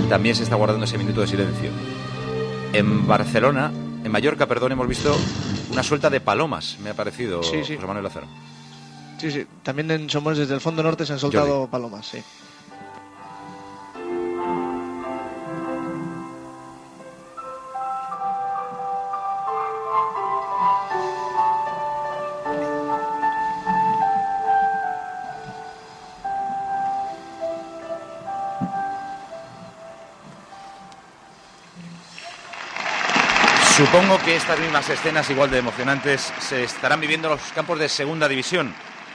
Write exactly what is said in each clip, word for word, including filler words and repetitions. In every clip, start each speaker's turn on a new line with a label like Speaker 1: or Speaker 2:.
Speaker 1: también se está guardando ese minuto de silencio. En Barcelona, en Mallorca, perdón, hemos visto una suelta de palomas, me ha parecido,
Speaker 2: sí, sí.
Speaker 1: José Manuel Lázaro.
Speaker 2: Sí, sí, también en Somos desde el fondo norte se han soltado
Speaker 1: Jordi.
Speaker 2: palomas, sí.
Speaker 1: Supongo que estas mismas escenas, igual de emocionantes, se estarán viviendo en los campos de Segunda División.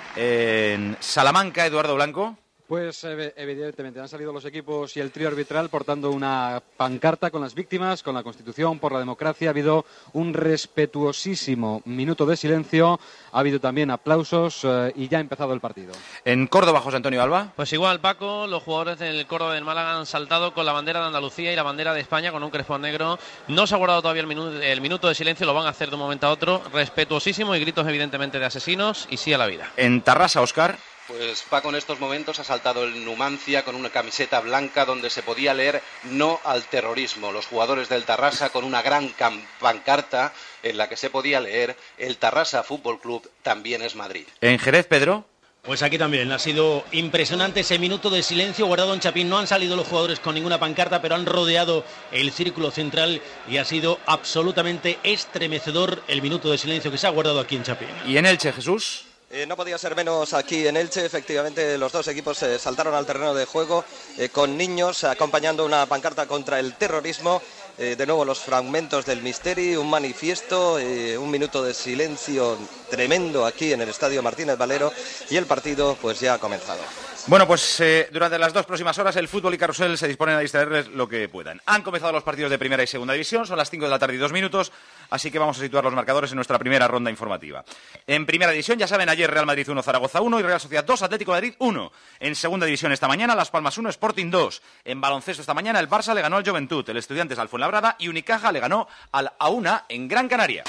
Speaker 1: En Salamanca, Eduardo Blanco.
Speaker 3: Pues evidentemente han salido los equipos y el trío arbitral portando una pancarta con las víctimas, con la Constitución, por la democracia. Ha habido un respetuosísimo minuto de silencio, ha habido también aplausos eh, y ya ha empezado el partido.
Speaker 1: En Córdoba, José Antonio Alba.
Speaker 4: Pues igual, Paco, los jugadores del Córdoba del Málaga han saltado con la bandera de Andalucía y la bandera de España con un crespón negro. No se ha guardado todavía el minuto, el minuto de silencio, lo van a hacer de un momento a otro. Respetuosísimo y gritos evidentemente de asesinos y sí a la vida.
Speaker 1: En Tarrasa, Óscar.
Speaker 5: Pues Paco, en estos momentos ha saltado el Numancia con una camiseta blanca donde se podía leer no al terrorismo. Los jugadores del Tarrasa con una gran pancarta en la que se podía leer el Tarrasa Fútbol Club también es Madrid.
Speaker 1: En Jerez, Pedro.
Speaker 6: Pues aquí también ha sido impresionante ese minuto de silencio guardado en Chapín. No han salido los jugadores con ninguna pancarta, pero han rodeado el círculo central y ha sido absolutamente estremecedor el minuto de silencio que se ha guardado aquí en Chapín.
Speaker 1: ¿Y en Elche, Jesús?
Speaker 7: Eh, no podía ser menos aquí en Elche. Efectivamente, los dos equipos eh, saltaron al terreno de juego eh, con niños acompañando una pancarta contra el terrorismo. Eh, de nuevo los fragmentos del Misteri, un manifiesto, eh, un minuto de silencio tremendo aquí en el Estadio Martínez Valero y el partido pues ya ha comenzado.
Speaker 1: Bueno, pues eh, durante las dos próximas horas el fútbol y carrusel se disponen a distraerles lo que puedan. Han comenzado los partidos de primera y segunda división, son las cinco de la tarde y dos minutos, así que vamos a situar los marcadores en nuestra primera ronda informativa. En primera división, ya saben, ayer Real Madrid uno, Zaragoza uno y Real Sociedad dos, Atlético de Madrid uno. En segunda división esta mañana, Las Palmas uno, Sporting dos. En baloncesto esta mañana, el Barça le ganó al Juventud, el Estudiantes al Fuenlabrada y Unicaja le ganó al Auna en Gran Canaria.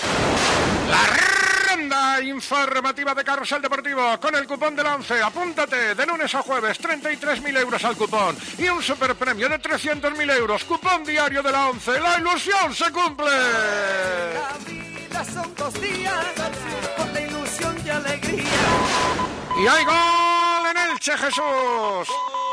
Speaker 8: La ronda informativa de Carrusel Deportivo con el cupón del once. Apúntate de lunes a jueves, treinta y tres mil euros al cupón y un superpremio de trescientos mil euros. Cupón diario de la once. La ilusión se cumple.
Speaker 9: La vida son dos días con la ilusión y alegría.
Speaker 8: Y hay gol en Elche, Jesús.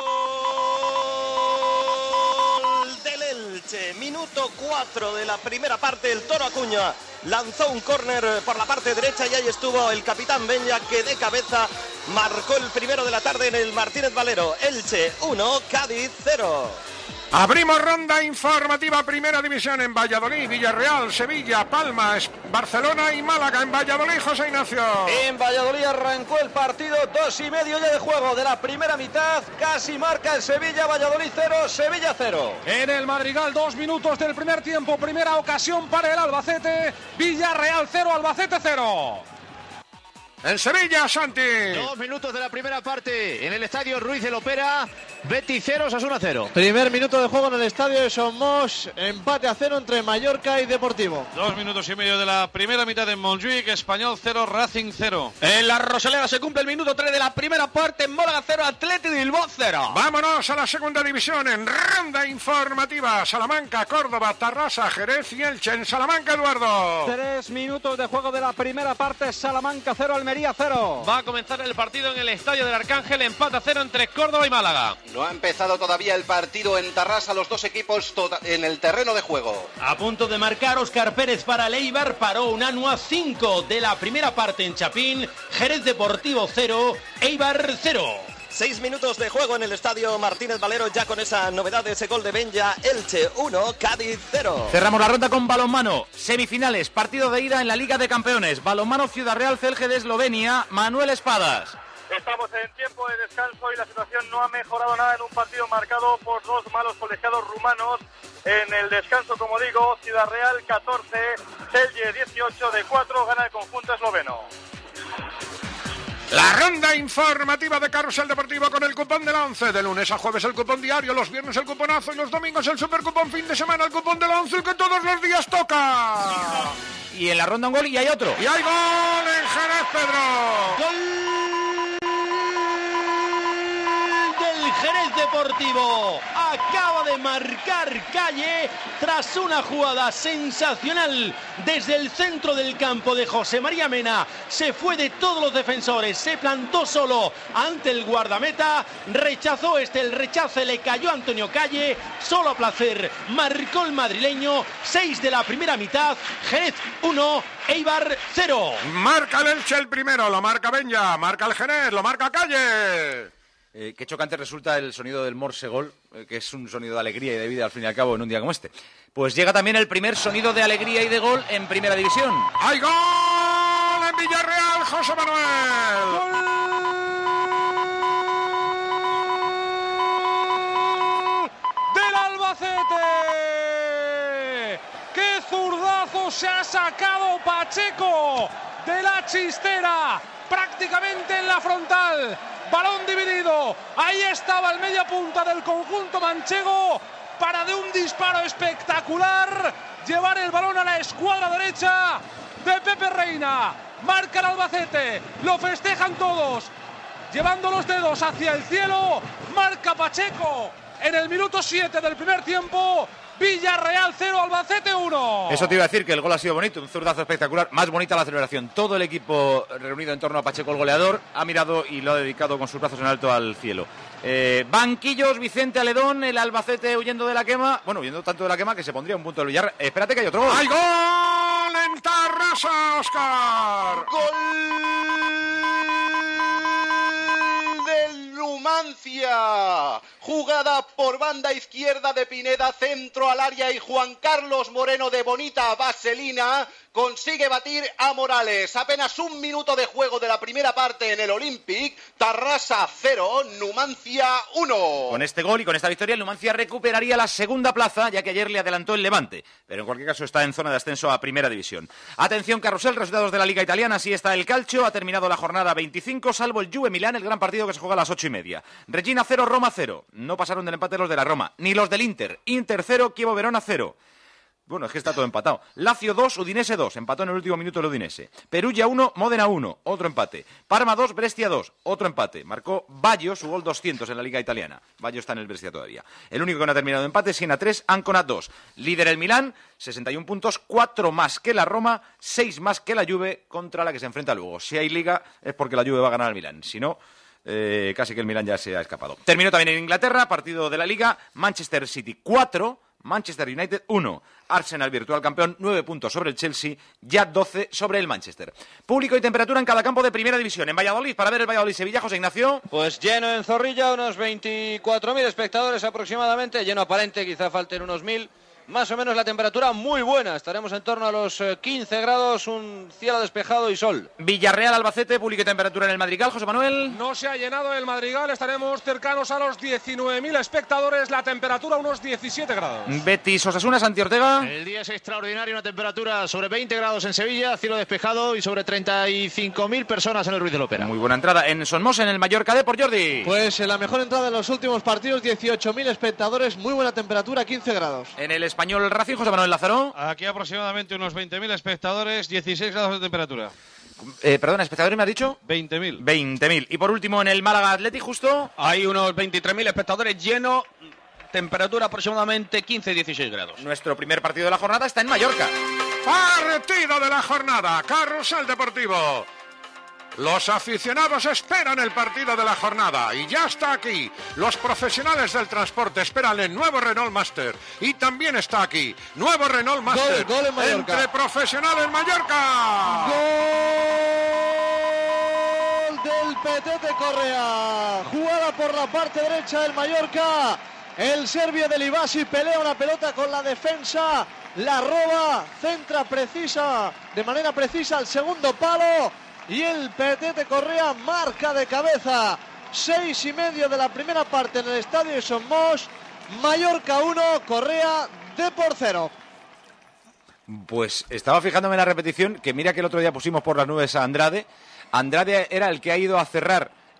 Speaker 7: Minuto cuatro de la primera parte, el Toro Acuña lanzó un córner por la parte derecha y ahí estuvo el capitán Benya que de cabeza marcó el primero de la tarde en el Martínez Valero. Elche uno, Cádiz cero.
Speaker 8: Abrimos ronda informativa, primera división en Valladolid, Villarreal, Sevilla, Palma, Barcelona y Málaga. En Valladolid, José Ignacio.
Speaker 10: En Valladolid arrancó el partido, dos y medio ya de juego de la primera mitad, casi marca el Sevilla, Valladolid cero, Sevilla cero.
Speaker 11: En el Madrigal, dos minutos del primer tiempo, primera ocasión para el Albacete, Villarreal cero, Albacete cero.
Speaker 8: En Sevilla, Santi.
Speaker 12: Dos minutos de la primera parte en el estadio Ruiz de Lopera. Betis cero, Osasuna cero.
Speaker 2: Primer minuto de juego en el estadio de Somos. Empate a cero entre Mallorca y Deportivo.
Speaker 13: Dos minutos y medio de la primera mitad en Montjuic. Español cero, Racing cero.
Speaker 11: En la Rosaleda se cumple el minuto tres de la primera parte. En Málaga cero, Athletic Bilbao cero.
Speaker 8: Vámonos a la segunda división en ronda informativa. Salamanca, Córdoba, Tarrasa, Jerez y Elche. En Salamanca, Eduardo.
Speaker 10: Tres minutos de juego de la primera parte. Salamanca cero, Almería cero.
Speaker 4: Va a comenzar el partido en el estadio del Arcángel. Empate a cero entre Córdoba y Málaga.
Speaker 5: No ha empezado todavía el partido en Tarrasa, los dos equipos en el terreno de juego.
Speaker 6: A punto de marcar Óscar Pérez para el Eibar, paró Unanua. Cinco de la primera parte en Chapín. Jerez Deportivo cero, Eibar cero.
Speaker 7: Seis minutos de juego en el estadio Martínez Valero, ya con esa novedad de ese gol de Benya. Elche uno, Cádiz cero.
Speaker 1: Cerramos la ronda con balonmano. Semifinales, partido de ida en la Liga de Campeones. Balonmano Ciudad Real, Celje de Eslovenia. Manuel Espadas.
Speaker 14: Estamos en tiempo de descanso y la situación no ha mejorado nada en un partido marcado por dos malos colegiados rumanos. En el descanso, como digo, Ciudad Real catorce, Celje dieciocho, de cuatro gana el conjunto esloveno.
Speaker 8: La ronda informativa de Carrusel Deportivo con el cupón del once. De lunes a jueves el cupón diario, los viernes el cuponazo y los domingos el supercupón fin de semana, el cupón del once que todos los días toca.
Speaker 1: Y en la ronda un gol y hay otro.
Speaker 8: Y hay gol en Jerez, Pedro.
Speaker 6: Gol del Jerez Ruiz Deportivo. Acaba de marcar Calle tras una jugada sensacional desde el centro del campo de José María Mena. Se fue de todos los defensores, se plantó solo ante el guardameta, rechazó este, el rechace le cayó a Antonio Calle, solo a placer marcó el madrileño. Seis de la primera mitad, Jerez uno, Eibar cero.
Speaker 8: Marca el Elche el primero, lo marca Benja, marca el Jerez, lo marca Calle.
Speaker 1: Eh, qué chocante resulta el sonido del Morse Gol, eh, que es un sonido de alegría y de vida al fin y al cabo en un día como este. Pues llega también el primer sonido de alegría y de gol en Primera División.
Speaker 8: ¡Hay gol en Villarreal, José Manuel! ¡Gol!
Speaker 11: ¡Del Albacete! ¡Qué zurdazo se ha sacado Pacheco de la chistera! Prácticamente en la frontal. Balón dividido, ahí estaba el media punta del conjunto manchego para de un disparo espectacular llevar el balón a la escuadra derecha de Pepe Reina. Marca el Albacete, lo festejan todos, llevando los dedos hacia el cielo. Marca Pacheco en el minuto siete del primer tiempo. Villarreal cero, Albacete uno.
Speaker 1: Eso te iba a decir, que el gol ha sido bonito, un zurdazo espectacular, más bonita la celebración. Todo el equipo reunido en torno a Pacheco, el goleador, ha mirado y lo ha dedicado con sus brazos en alto al cielo. Eh, banquillos, Vicente Aledón, el Albacete huyendo de la quema, bueno, huyendo tanto de la quema que se pondría un punto del Villarreal. Eh, espérate que hay otro gol.
Speaker 8: ¡Hay gol en Tarrasa, Óscar!
Speaker 5: ¡Gol del Numancia! Jugada por banda izquierda de Pineda, centro al área y Juan Carlos Moreno de bonita vaselina consigue batir a Morales. Apenas un minuto de juego de la primera parte en el Olympic. Tarrasa cero, Numancia uno.
Speaker 1: Con este gol y con esta victoria el Numancia recuperaría la segunda plaza, ya que ayer le adelantó el Levante, pero en cualquier caso está en zona de ascenso a Primera División. Atención, carrusel, resultados de la Liga Italiana. Así está el calcio, ha terminado la jornada veinticinco, salvo el Juve Milán, el gran partido que se juega a las ocho y media. Regina cero, Roma cero. No pasaron del empate los de la Roma, ni los del Inter. Inter cero, Chievo Verona cero. Bueno, es que está todo empatado. Lazio dos, Udinese dos. Empató en el último minuto el Udinese. Perugia uno, Módena uno. Otro empate. Parma dos, Brescia dos. Otro empate. Marcó Baggio su gol doscientos en la Liga Italiana. Baggio está en el Brescia todavía. El único que no ha terminado de empate, Siena tres, Ancona dos. Líder el Milán, sesenta y un puntos, cuatro más que la Roma, seis más que la Juve, contra la que se enfrenta luego. Si hay Liga es porque la Juve va a ganar al Milán. Si no... Eh, casi que el Milán ya se ha escapado. Terminó también en Inglaterra, partido de la Liga, Manchester City cuatro, Manchester United uno. Arsenal, virtual campeón, nueve puntos sobre el Chelsea, ya doce sobre el Manchester. Público y temperatura en cada campo de Primera División. En Valladolid, para ver el Valladolid-Sevilla, José Ignacio.
Speaker 10: Pues lleno en Zorrilla, unos veinticuatro mil espectadores aproximadamente, lleno aparente, quizá falten unos mil. Más o menos la temperatura muy buena, estaremos en torno a los quince grados, un cielo despejado y sol.
Speaker 1: Villarreal, Albacete, público y temperatura en el Madrigal, José Manuel.
Speaker 11: No se ha llenado el Madrigal, estaremos cercanos a los diecinueve mil espectadores, la temperatura unos diecisiete grados.
Speaker 1: Betis, Osasuna, Santi Ortega.
Speaker 12: El día es extraordinario, una temperatura sobre veinte grados en Sevilla, cielo despejado y sobre treinta y cinco mil personas en el Ruiz de la Opera.
Speaker 1: Muy buena entrada en Somos, en el Mallorca de por Jordi.
Speaker 2: Pues en la mejor entrada en los últimos partidos, dieciocho mil espectadores, muy buena temperatura, quince grados.
Speaker 1: En el Español Racing, José Manuel Lázaro.
Speaker 13: Aquí aproximadamente unos veinte mil espectadores, dieciséis grados de temperatura.
Speaker 1: Eh, perdona, ¿espectadores me has dicho?
Speaker 13: veinte mil.
Speaker 1: veinte mil. Y por último, en el Málaga Athletic, justo.
Speaker 15: Hay unos veintitrés mil espectadores llenos, temperatura aproximadamente quince a dieciséis grados.
Speaker 1: Nuestro primer partido de la jornada está en Mallorca.
Speaker 8: Partido de la jornada, Carrusel Deportivo. Los aficionados esperan el partido de la jornada y ya está aquí. Los profesionales del transporte esperan el nuevo Renault Master y también está aquí. Nuevo Renault Master.
Speaker 2: Gol, gol en Mallorca.
Speaker 8: Entre profesionales Mallorca.
Speaker 2: Gol del Petete Correa. Jugada por la parte derecha del Mallorca. El serbio del Ibasi pelea una pelota con la defensa. La roba, centra precisa, de manera precisa al segundo palo. Y el Petete Correa marca de cabeza. Seis y medio de la primera parte en el estadio de Somos. Mallorca uno, Correa de por cero.
Speaker 1: Pues estaba fijándome en la repetición, que mira que el otro día pusimos por las nubes a Andrade. Andrade era el que ha ido a cerrar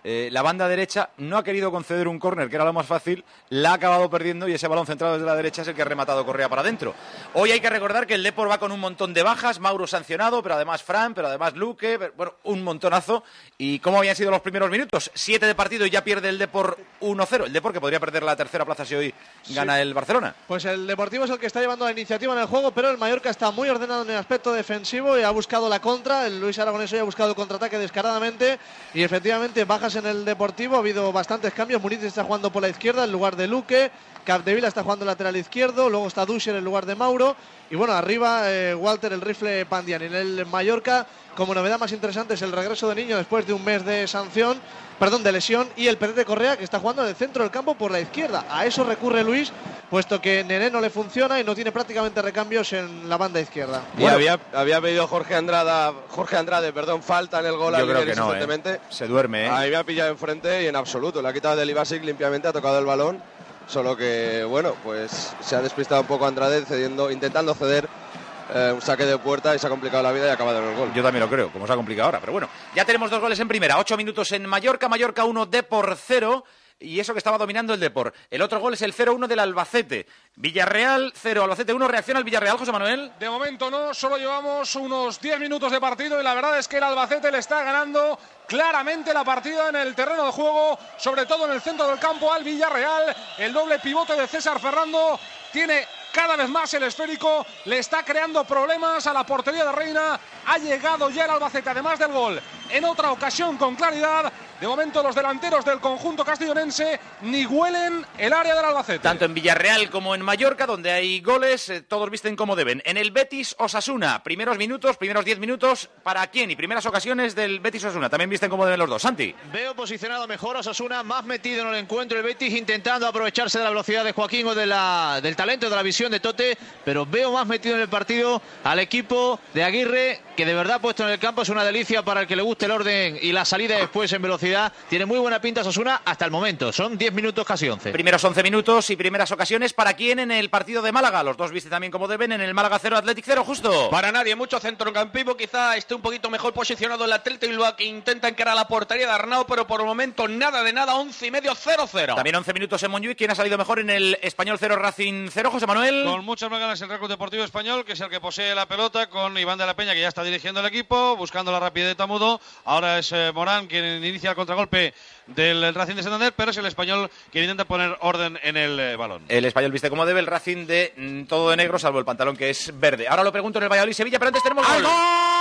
Speaker 1: eh, la banda derecha no ha querido conceder un córner, que era lo más fácil, la ha acabado perdiendo y ese balón centrado desde la derecha es el que ha rematado Correa para adentro. Hoy hay que recordar que el Depor va con un montón de bajas, Mauro sancionado, pero además Fran, pero además Luque, pero, bueno, un montonazo. ¿Y cómo habían sido los primeros minutos? Siete de partido y ya pierde el Depor uno cero. El Depor que podría perder la tercera plaza si hoy gana sí. el Barcelona.
Speaker 2: Pues el Deportivo es el que está llevando la iniciativa en el juego, pero el Mallorca está muy ordenado en el aspecto defensivo y ha buscado la contra. El Luis Aragonés hoy ha buscado el contraataque descaradamente y efectivamente bajas en el Deportivo. Ha habido bastantes cambios. Muniz está jugando por la izquierda en lugar de Luque. Capdevila está jugando lateral izquierdo. Luego está Duscher en lugar de Mauro. Y bueno, arriba eh, Walter, el rifle Pandiani. En el Mallorca, como novedad más interesante, es el regreso de Niño después de un mes de sanción, perdón, de lesión, y el Petete Correa, que está jugando en el centro del campo por la izquierda. A eso recurre Luis, puesto que Nené no le funciona y no tiene prácticamente recambios en la banda izquierda.
Speaker 16: Y bueno, había, había pedido Jorge Andrade, Jorge Andrade, perdón, falta en el gol.
Speaker 1: Yo creo que no, eh. Se duerme, ¿eh?
Speaker 16: Ahí me ha pillado enfrente y en absoluto. Le ha quitado del Ibasic limpiamente, ha tocado el balón. Solo que, bueno, pues se ha despistado un poco Andrade, cediendo, intentando ceder eh, un saque de puerta y se ha complicado la vida y ha acabado en el gol.
Speaker 1: Yo también lo creo, como se ha complicado ahora. Pero bueno, ya tenemos dos goles en primera. Ocho minutos en Mallorca, Mallorca uno, Depor cero. Y eso que estaba dominando el Depor. El otro gol es el cero uno del Albacete. Villarreal cero, Albacete uno. ¿Reacciona el Villarreal, José Manuel?
Speaker 11: De momento no, solo llevamos unos diez minutos de partido y la verdad es que el Albacete le está ganando claramente la partida en el terreno de juego, sobre todo en el centro del campo al Villarreal. El doble pivote de César Ferrando tiene cada vez más el esférico, le está creando problemas a la portería de Reina. Ha llegado ya el Albacete, además del gol, en otra ocasión con claridad. De momento los delanteros del conjunto castellonense ni huelen el área del Albacete.
Speaker 1: Tanto en Villarreal como en Mallorca, donde hay goles, eh, todos visten como deben. En el Betis Osasuna, primeros minutos, primeros diez minutos, ¿para quién? Y primeras ocasiones del Betis Osasuna, también visten como deben los dos. Santi.
Speaker 12: Veo posicionado mejor Osasuna, más metido en el encuentro el Betis, intentando aprovecharse de la velocidad de Joaquín o de la, del talento, de la visión de Tote, pero veo más metido en el partido al equipo de Aguirre, que de verdad puesto en el campo es una delicia para el que le guste el orden y la salida después en velocidad. Tiene muy buena pinta Osasuna hasta el momento. Son diez minutos, casi once.
Speaker 1: Primeros once minutos y primeras ocasiones. ¿Para quién en el partido de Málaga? Los dos viste también como deben. En el Málaga cero, Athletic cero, justo.
Speaker 15: Para nadie, mucho centrocampismo. Quizá esté un poquito mejor posicionado el Athletic Bilbao, que intenta encarar la portería de Arnau, pero por el momento nada de nada. Once y medio, cero cero.
Speaker 1: También once minutos en Montjuic. ¿Quién ha salido mejor en el Español cero, Racing cero, José Manuel?
Speaker 13: Con muchas más ganas el Real Club Deportivo Español, que es el que posee la pelota, con Iván de la Peña, que ya está dirigiendo el equipo, buscando la rapidez de Tamudo. Ahora es eh, Morán quien inicia el contragolpe del Racing de Santander, pero es el Español quien intenta poner orden en el eh, balón.
Speaker 1: El Español viste como debe, el Racing de mm, todo de negro, salvo el pantalón que es verde. Ahora lo pregunto en el Valladolid-Sevilla, pero antes tenemos
Speaker 8: ¡al
Speaker 1: gol!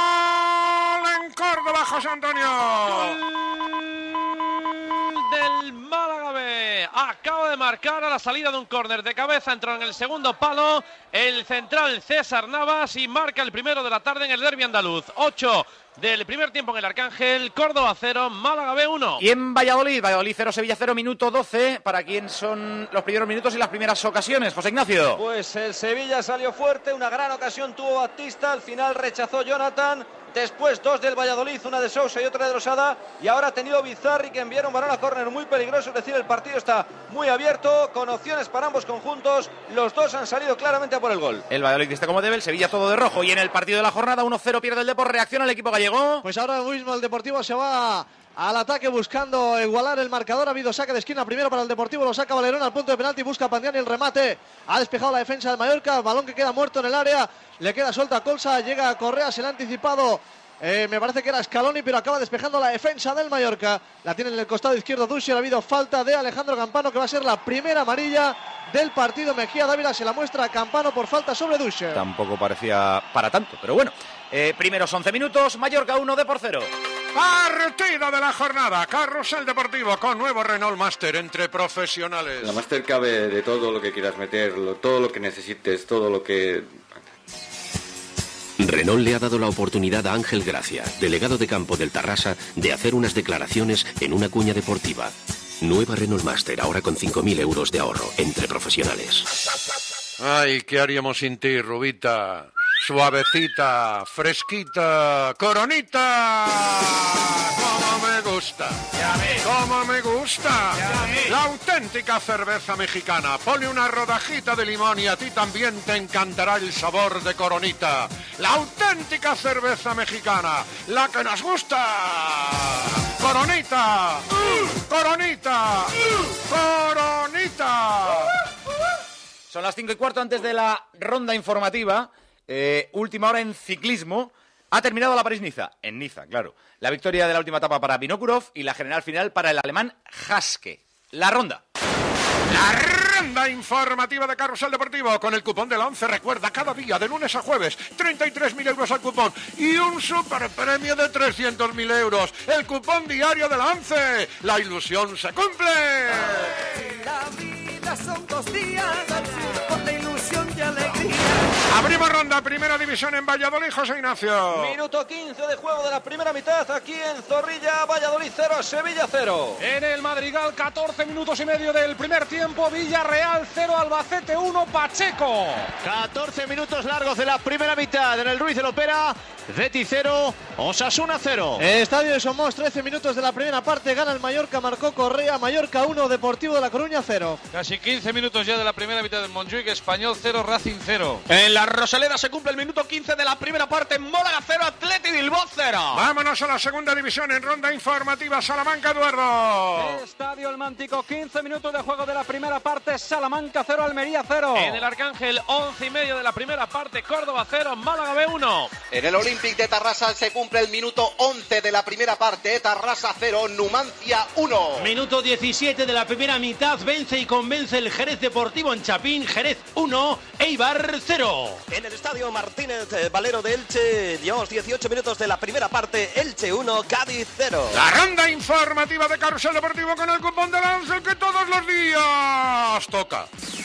Speaker 8: gol en Córdoba, José Antonio!
Speaker 4: Del Málaga B. Acaba de marcar a la salida de un córner de cabeza, entró en el segundo palo el central César Navas y marca el primero de la tarde en el derbi andaluz. ocho del primer tiempo en el Arcángel. Córdoba cero, Málaga B uno.
Speaker 1: Y en Valladolid, Valladolid cero, Sevilla cero, minuto doce. ¿Para quién son los primeros minutos y las primeras ocasiones, José Ignacio?
Speaker 7: Pues el Sevilla salió fuerte, una gran ocasión tuvo Batista, al final rechazó Jonathan. Después dos del Valladolid, una de Sousa y otra de Rosada. Y ahora ha tenido Bizarri, que enviaron un balón a córner muy peligroso. Es decir, el partido está muy abierto, con opciones para ambos conjuntos. Los dos han salido claramente a por el gol.
Speaker 1: El Valladolid está como debe, el Sevilla todo de rojo. Y en el partido de la jornada, uno cero pierde el Depor. ¿Reacciona el equipo gallego?
Speaker 2: Pues ahora mismo el Deportivo se va al ataque buscando igualar el marcador. Ha habido saque de esquina primero para el Deportivo, lo saca Valerón al punto de penalti, busca Pandiani el remate. Ha despejado la defensa del Mallorca, balón que queda muerto en el área. Le queda suelta a Colsa, llega a Correa, se le ha anticipado. Eh, me parece que era Scaloni, pero acaba despejando la defensa del Mallorca. La tiene en el costado izquierdo Duscher. Ha habido falta de Alejandro Campano, que va a ser la primera amarilla del partido. Mejía Dávila se la muestra a Campano por falta sobre Duscher.
Speaker 1: Tampoco parecía para tanto, pero bueno. Eh, primeros once minutos, Mallorca uno, Depor cero.
Speaker 8: Partido de la jornada, Carrusel Deportivo con nuevo Renault Master entre profesionales.
Speaker 17: La Master cabe de todo lo que quieras meter, todo lo que necesites, todo lo que...
Speaker 18: Renault le ha dado la oportunidad a Ángel Gracia, delegado de campo del Tarrasa, de hacer unas declaraciones en una cuña deportiva. Nueva Renault Master, ahora con cinco mil euros de ahorro entre profesionales.
Speaker 8: Ay, ¿qué haríamos sin ti, Rubita? Suavecita, fresquita, Coronita. ¡Cómo me gusta! ¡Cómo me gusta! La auténtica cerveza mexicana. Ponle una rodajita de limón y a ti también te encantará el sabor de Coronita. La auténtica cerveza mexicana, la que nos gusta. ¡Coronita! ¡Coronita! ¡Coronita!
Speaker 1: Son las cinco y cuarto antes de la ronda informativa. Eh, última hora en ciclismo. Ha terminado la París-Niza. En Niza, claro. La victoria de la última etapa para Vinokurov y la general final para el alemán Haske. La ronda.
Speaker 8: La ronda informativa de Carrusel Deportivo con el cupón del once. Recuerda, cada día de lunes a jueves, treinta y tres mil euros al cupón y un super premio de trescientos mil euros. El cupón diario del once. La ilusión se cumple.
Speaker 9: La vida son dos días con la ilusión y alegría.
Speaker 8: Abrimos ronda, primera división en Valladolid, José Ignacio.
Speaker 10: Minuto quince de juego de la primera mitad aquí en Zorrilla, Valladolid cero, Sevilla cero.
Speaker 11: En el Madrigal, catorce minutos y medio del primer tiempo, Villarreal cero, Albacete uno, Pacheco.
Speaker 12: catorce minutos largos de la primera mitad en el Ruiz de Lopera. Betis cero, Osasuna cero.
Speaker 2: Estadio de Somos, trece minutos de la primera parte, gana el Mallorca, marcó Correa, Mallorca uno, Deportivo de La Coruña cero.
Speaker 13: Casi quince minutos ya de la primera mitad del Montjuic, Español cero, Racing cero.
Speaker 15: En la Rosaleda se cumple el minuto quince de la primera parte, Málaga cero, Atleti Bilbao cero.
Speaker 8: Vámonos a la segunda división en ronda informativa, Salamanca, Eduardo.
Speaker 3: Estadio El Mántico, quince minutos de juego de la primera parte, Salamanca cero, Almería cero.
Speaker 4: En el Arcángel, once y medio de la primera parte, Córdoba cero, Málaga B uno.
Speaker 5: En el Olímpic de Tarrasa se cumple el minuto once de la primera parte, Tarrasa cero, Numancia uno.
Speaker 6: Minuto diecisiete de la primera mitad, vence y convence el Jerez Deportivo en Chapín, Jerez uno, Eibar cero.
Speaker 7: En el Estadio Martínez eh, Valero de Elche, llevamos dieciocho minutos de la primera parte, Elche uno, Cádiz cero.
Speaker 8: La ronda informativa de Carrusel Deportivo con el cupón del Ángel que todos los días toca.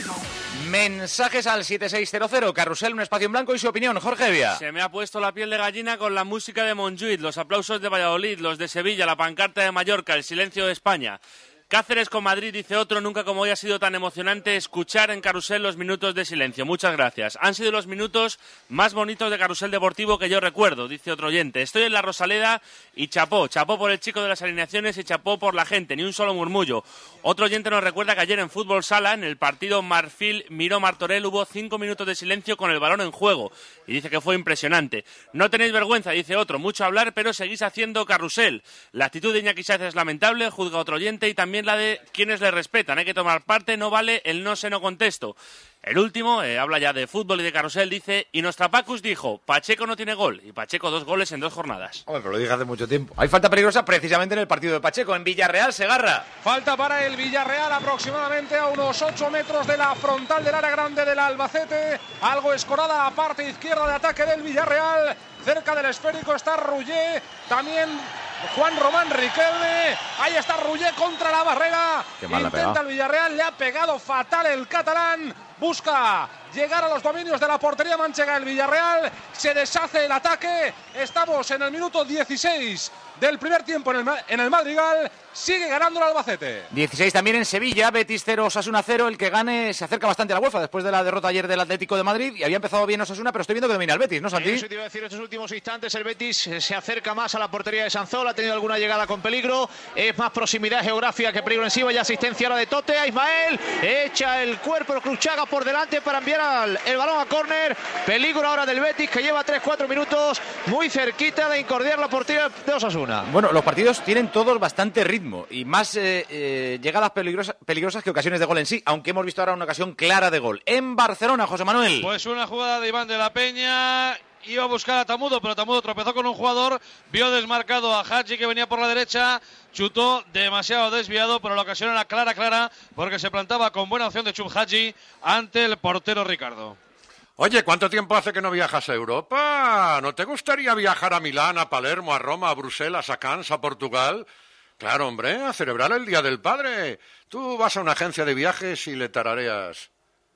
Speaker 1: Mensajes al siete seis cero cero, Carrusel, un espacio en blanco y su opinión. Jorge Vía.
Speaker 19: Se me ha puesto la piel de gallina con la música de Montjuic, los aplausos de Valladolid, los de Sevilla, la pancarta de Mallorca, el silencio de España. Cáceres con Madrid, dice otro, nunca como hoy ha sido tan emocionante escuchar en Carrusel los minutos de silencio. Muchas gracias. Han sido los minutos más bonitos de Carrusel Deportivo que yo recuerdo, dice otro oyente. Estoy en la Rosaleda y chapó, chapó por el chico de las alineaciones y chapó por la gente, ni un solo murmullo. Otro oyente nos recuerda que ayer en Fútbol Sala, en el partido Marfil-Miró-Martorell, hubo cinco minutos de silencio con el balón en juego. Y dice que fue impresionante. No tenéis vergüenza, dice otro, mucho hablar, pero seguís haciendo Carrusel. La actitud de Iñaki Sáez es lamentable, juzga otro oyente, y también la de quienes le respetan. Hay que tomar parte, no vale el no sé, no contesto. El último, eh, habla ya de fútbol y de Carrusel, dice, y Nostrapacus dijo, Pacheco no tiene gol, y Pacheco dos goles en dos jornadas.
Speaker 1: Hombre, pero lo dije hace mucho tiempo. Hay falta peligrosa precisamente en el partido de Pacheco, en Villarreal, Segarra.
Speaker 11: Falta para el Villarreal aproximadamente a unos ocho metros de la frontal del área grande del Albacete. Algo escorada a parte izquierda de ataque del Villarreal. Cerca del esférico está Rullé, también Juan Román Riquelme. Ahí está Rullé contra la barrera. Intenta el Villarreal, le ha pegado fatal el catalán. Busca llegar a los dominios de la portería manchega el Villarreal. Se deshace el ataque. Estamos en el minuto dieciséis del primer tiempo en el, en el Madrigal. Sigue ganando el Albacete.
Speaker 1: dieciséis también en Sevilla, Betis cero, Osasuna cero. El que gane se acerca bastante a la UEFA después de la derrota ayer del Atlético de Madrid. Y había empezado bien Osasuna, pero estoy viendo que domina el Betis, ¿no, Santi?
Speaker 12: Eso te iba a decir, en estos últimos instantes el Betis se acerca más a la portería de Sanzola. Ha tenido alguna llegada con peligro. Es más proximidad geográfica que peligro en sí. Y asistencia ahora de Tote a Ismael. Echa el cuerpo Cruchaga por delante para enviar al, el balón a córner. Peligro ahora del Betis, que lleva tres cuatro minutos muy cerquita de incordiar la portería de Osasuna.
Speaker 1: Bueno, los partidos tienen todos bastante ritmo y más eh, eh, llegadas peligrosas, peligrosas que ocasiones de gol en sí, aunque hemos visto ahora una ocasión clara de gol. En Barcelona, José Manuel.
Speaker 13: Pues una jugada de Iván de la Peña. Iba a buscar a Tamudo, pero Tamudo tropezó con un jugador, vio desmarcado a Hadji que venía por la derecha, chutó demasiado desviado, pero la ocasión era clara, clara, porque se plantaba con buena opción de Chub Hadji ante el portero Ricardo.
Speaker 8: Oye, ¿cuánto tiempo hace que no viajas a Europa? ¿No te gustaría viajar a Milán, a Palermo, a Roma, a Bruselas, a Cannes, a Portugal? Claro, hombre, a celebrar el Día del Padre. Tú vas a una agencia de viajes y le tarareas.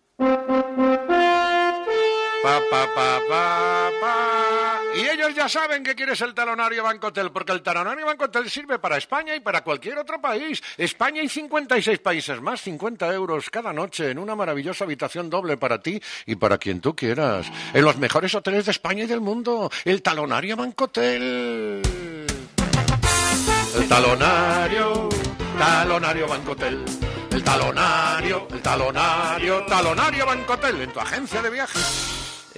Speaker 8: Pa, pa, pa, pa, pa. Y ellos ya saben que quieres el talonario Bancotel, porque el talonario Bancotel sirve para España y para cualquier otro país. España y cincuenta y seis países más, cincuenta euros cada noche en una maravillosa habitación doble para ti y para quien tú quieras. En los mejores hoteles de España y del mundo. El talonario Bancotel. El talonario, talonario Bancotel. El talonario, el talonario, talonario Bancotel en tu agencia de viajes.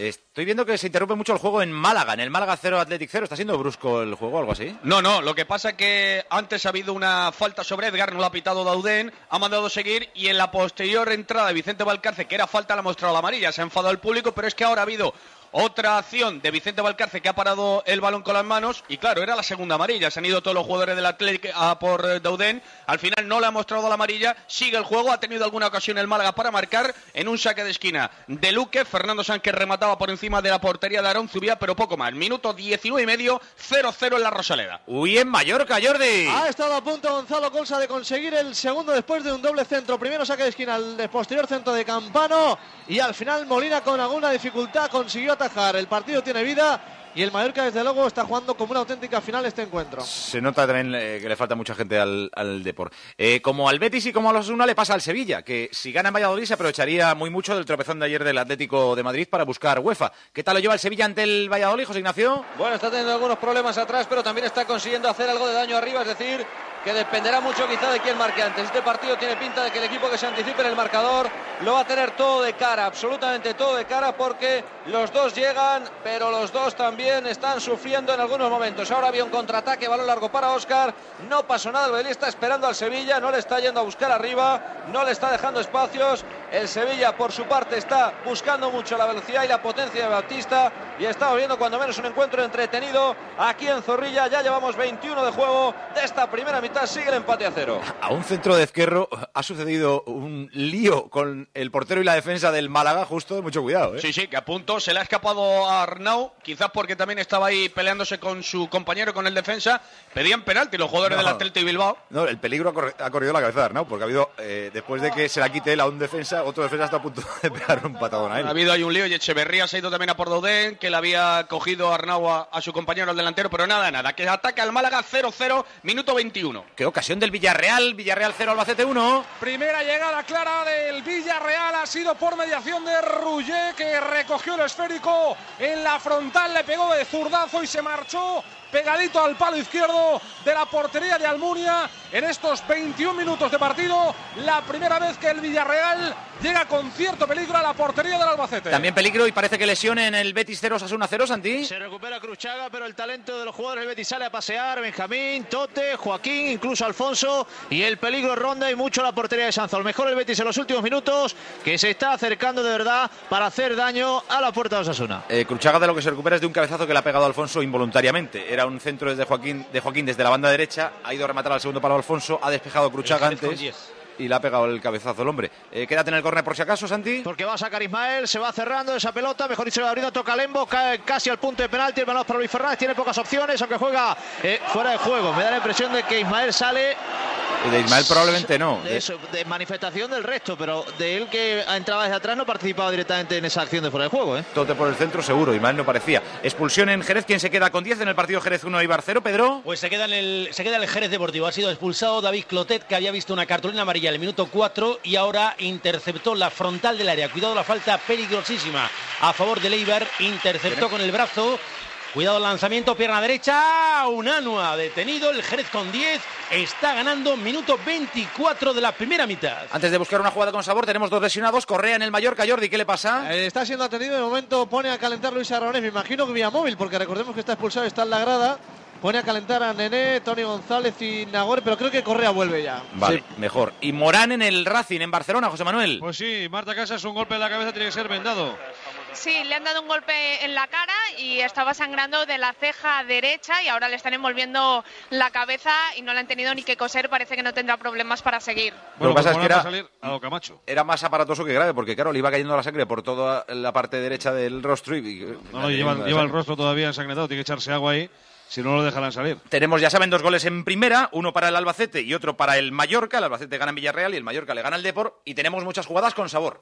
Speaker 1: Estoy viendo que se interrumpe mucho el juego en Málaga, en el Málaga cero Athletic cero. ¿Está siendo brusco el juego o algo así?
Speaker 15: No, no, lo que pasa es que antes ha habido una falta sobre Edgar, no lo ha pitado Dauden, ha mandado seguir y en la posterior entrada de Vicente Valcarce, que era falta, le ha mostrado la amarilla. Se ha enfadado el público, pero es que ahora ha habido otra acción de Vicente Valcarce que ha parado el balón con las manos y claro, era la segunda amarilla. Se han ido todos los jugadores del Atlético a por Dauden. Al final no le ha mostrado la amarilla, sigue el juego, ha tenido alguna ocasión el Málaga para marcar en un saque de esquina de Luque. Fernando Sánchez remataba por encima de la portería de Aarón Zubia, pero poco más. Minuto diecinueve y medio, cero cero en la Rosaleda.
Speaker 1: Uy, en Mallorca, Jordi.
Speaker 2: Ha estado a punto Gonzalo Colsa de conseguir el segundo después de un doble centro. Primero saque de esquina, el posterior centro de Campano y al final Molina con alguna dificultad consiguió atajar. El partido tiene vida y el Mallorca desde luego está jugando como una auténtica final este encuentro.
Speaker 1: Se nota también eh, que le falta mucha gente al, al Depor. Eh, como al Betis y como a los Osasuna le pasa al Sevilla, que si gana en Valladolid se aprovecharía muy mucho del tropezón de ayer del Atlético de Madrid para buscar UEFA. ¿Qué tal lo lleva el Sevilla ante el Valladolid, José Ignacio?
Speaker 10: Bueno, está teniendo algunos problemas atrás, pero también está consiguiendo hacer algo de daño arriba, es decir, que dependerá mucho quizá de quién marque antes. Este partido tiene pinta de que el equipo que se anticipe en el marcador lo va a tener todo de cara, absolutamente todo de cara, porque los dos llegan, pero los dos también están sufriendo en algunos momentos. Ahora había un contraataque, balón largo para Óscar, no pasó nada, el Betis está esperando al Sevilla, no le está yendo a buscar arriba, no le está dejando espacios. El Sevilla por su parte está buscando mucho la velocidad y la potencia de Bautista y estamos viendo cuando menos un encuentro entretenido aquí en Zorrilla. Ya llevamos veintiuno de juego de esta primera mitad, sigue el empate a cero.
Speaker 1: A un centro de Ezquerro ha sucedido un lío con el portero y la defensa del Málaga, justo, mucho cuidado, ¿eh?
Speaker 15: Sí, sí, que a punto se le ha escapado a Arnau, quizás porque también estaba ahí peleándose con su compañero, con el defensa. Pedían penalti los jugadores
Speaker 1: No.
Speaker 15: del Atlético de Bilbao.
Speaker 1: No, el peligro ha, corri- ha corrido la cabeza de Arnau, porque ha habido, eh, después de que se la quite él a un defensa, otro defensa está a punto de pegar un patadón a él.
Speaker 15: Ha habido ahí un lío y Echeverría se ha ido también a por Dauden, que le había cogido Arnau a, a su compañero, el delantero, pero nada, nada, que ataca al Málaga cero cero, minuto veintiuno.
Speaker 1: Qué ocasión del Villarreal, Villarreal cero, Albacete uno.
Speaker 11: Primera llegada clara del Villarreal ha sido por mediación de Rullé, que recogió el esférico en la frontal, le pegó de zurdazo y se marchó pegadito al palo izquierdo de la portería de Almunia. En estos veintiún minutos de partido, la primera vez que el Villarreal llega con cierto peligro a la portería del Albacete.
Speaker 1: También peligro y parece que lesión en el Betis cero, Osasuna cero, Santi.
Speaker 12: Se recupera Cruchaga, pero el talento de los jugadores del Betis sale a pasear. Benjamín, Tote, Joaquín, incluso Alfonso. Y el peligro ronda y mucho la portería de Sanzol. Mejor el Betis en los últimos minutos, que se está acercando de verdad para hacer daño a la puerta de Osasuna.
Speaker 1: Eh, Cruchaga de lo que se recupera es de un cabezazo que le ha pegado a Alfonso involuntariamente. Era un centro desde Joaquín, de Joaquín desde la banda derecha, ha ido a rematar al segundo palo Alfonso, ha despejado Cruchaga antes y le ha pegado el cabezazo el hombre. Eh, quédate en el córner por si acaso, Santi.
Speaker 12: Porque va a sacar Ismael, se va cerrando esa pelota, mejor dicho, abriendo, toca Lembo, cae casi al punto de penalti, el balón para Luis Fernández, tiene pocas opciones, aunque juega eh, fuera de juego. Me da la impresión de que Ismael sale...
Speaker 1: De Ismael probablemente no.
Speaker 12: De, eso, de manifestación del resto, pero de él que entraba desde atrás no participaba directamente en esa acción de fuera de juego, ¿eh?
Speaker 1: Tote por el centro seguro, Ismael no parecía. Expulsión en Jerez, ¿quién se queda con diez en el partido Jerez uno, Eibar cero, Pedro?
Speaker 6: Pues se queda en el, se queda en el Jerez Deportivo. Ha sido expulsado David Clotet, que había visto una cartulina amarilla en el minuto cuatro y ahora interceptó la frontal del área. Cuidado, la falta peligrosísima a favor del Eibar. Interceptó con el brazo. Cuidado el lanzamiento, pierna derecha, Unanua detenido, el Jerez con diez, está ganando, minuto veinticuatro de la primera mitad.
Speaker 1: Antes de buscar una jugada con sabor, tenemos dos lesionados, Correa en el Mallorca, Jordi, ¿qué le pasa?
Speaker 2: Eh, está siendo atendido, de momento pone a calentar Luis Aragonés, me imagino que vía móvil, porque recordemos que está expulsado y está en la grada. Pone a calentar a Nené, Tony González y Nagore, pero creo que Correa vuelve ya.
Speaker 1: Vale,
Speaker 2: Sí.
Speaker 1: mejor. Y Morán en el Racing, en Barcelona, José Manuel.
Speaker 13: Pues sí, Marta Casas, un golpe en la cabeza tiene que ser vendado.
Speaker 20: Sí, le han dado un golpe en la cara y estaba sangrando de la ceja derecha y ahora le están envolviendo la cabeza y no le han tenido ni que coser, parece que no tendrá problemas para seguir.
Speaker 1: Lo que pasa es que era,
Speaker 13: salir a lo Camacho.
Speaker 1: era más aparatoso que grave, porque claro, le iba cayendo la sangre por toda la parte derecha del rostro y...
Speaker 13: No, no, lleva, lleva el rostro todavía ensangrentado, tiene que echarse agua ahí, si no lo dejarán salir.
Speaker 1: Tenemos, ya saben, dos goles en primera, uno para el Albacete y otro para el Mallorca. El Albacete gana en Villarreal y el Mallorca le gana al Depor. Y tenemos muchas jugadas con sabor.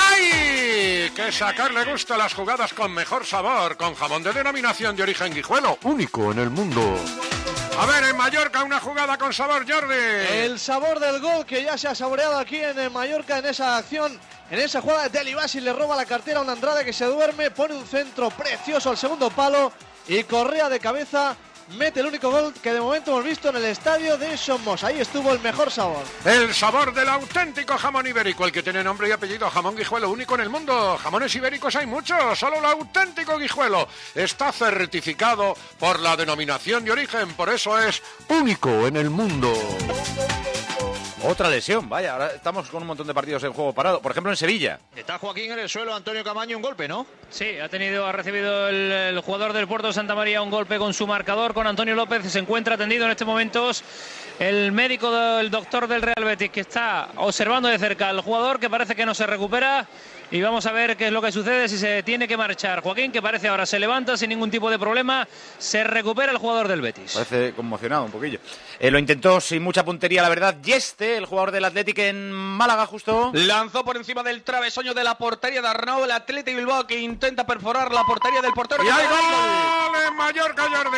Speaker 8: ¡Ay! Que sacarle gusto a las jugadas con mejor sabor, con jamón de denominación de origen Guijuelo, único en el mundo. A ver, en Mallorca una jugada con sabor, Jordi.
Speaker 2: El sabor del gol que ya se ha saboreado aquí en Mallorca en esa acción, en esa jugada de Delibasi, le roba la cartera a un Andrade que se duerme, pone un centro precioso al segundo palo y Correa de cabeza mete el único gol que de momento hemos visto en el estadio de Somos. Ahí estuvo el mejor sabor.
Speaker 8: El sabor del auténtico jamón ibérico, el que tiene nombre y apellido, jamón Guijuelo, único en el mundo. Jamones ibéricos hay muchos, solo el auténtico Guijuelo está certificado por la denominación de origen, por eso es único en el mundo.
Speaker 1: Otra lesión, vaya, ahora estamos con un montón de partidos en juego parado. Por ejemplo, en Sevilla.
Speaker 12: Está Joaquín en el suelo, Antonio Camaño, un golpe, ¿no?
Speaker 21: Sí, ha tenido, ha recibido el, el jugador del Puerto de Santa María un golpe con su marcador, con Antonio López. Se encuentra atendido en estos momentos el médico, el doctor del Real Betis, que está observando de cerca al jugador, que parece que no se recupera. Y vamos a ver qué es lo que sucede, si se tiene que marchar. Joaquín, que parece ahora se levanta sin ningún tipo de problema, se recupera el jugador del Betis.
Speaker 1: Parece conmocionado un poquillo. Eh, lo intentó sin mucha puntería, la verdad. Yeste, el jugador del Athletic en Málaga, justo.
Speaker 15: Lanzó por encima del travesaño de la portería de Arnau, el Athletic Bilbao, que intenta perforar la portería del portero.
Speaker 8: ¡Y hay gol en Mallorca, Jordi!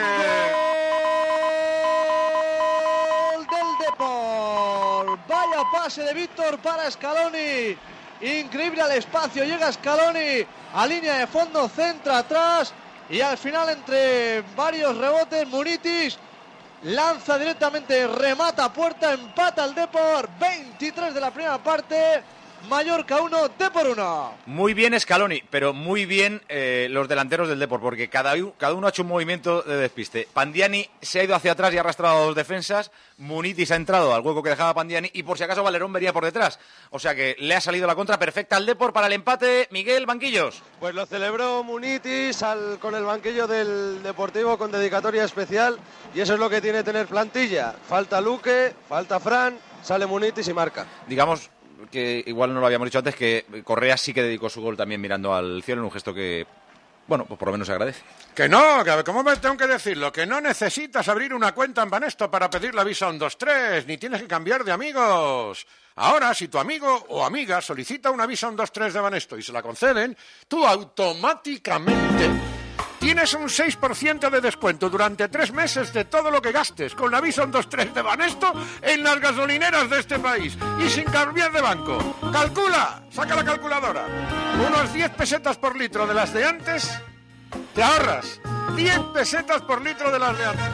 Speaker 2: ¡Gol del Depor! Vaya pase de Víctor para Scaloni. Increíble al espacio, llega Scaloni a línea de fondo, centra atrás y al final entre varios rebotes Munitis lanza directamente, remata a puerta, empata el Depor, veintitrés de la primera parte, Mallorca uno, Depor uno.
Speaker 1: Muy bien Scaloni, pero muy bien eh, los delanteros del Depor, porque cada, cada uno ha hecho un movimiento de despiste. Pandiani se ha ido hacia atrás y ha arrastrado a dos defensas, Munitis ha entrado al hueco que dejaba Pandiani y por si acaso Valerón venía por detrás. O sea que le ha salido la contra perfecta al Depor para el empate. Miguel, banquillos.
Speaker 16: Pues lo celebró Munitis al, con el banquillo del Deportivo con dedicatoria especial y eso es lo que tiene tener plantilla. Falta Luque, falta Fran, sale Munitis y marca.
Speaker 1: Digamos que igual no lo habíamos dicho antes, que Correa sí que dedicó su gol también mirando al cielo en un gesto que, bueno, pues por lo menos se agradece.
Speaker 8: Que no, que ¿cómo me tengo que decirlo? Que no necesitas abrir una cuenta en Banesto para pedir la visa un dos tres, ni tienes que cambiar de amigos. Ahora, si tu amigo o amiga solicita una visa un dos tres de Banesto y se la conceden, tú automáticamente tienes un seis por ciento de descuento durante tres meses de todo lo que gastes con la visa un dos tres de Banesto en las gasolineras de este país y sin cambiar de banco. ¡Calcula! ¡Saca la calculadora! Unos diez pesetas por litro de las de antes, te ahorras diez pesetas por litro de las de antes.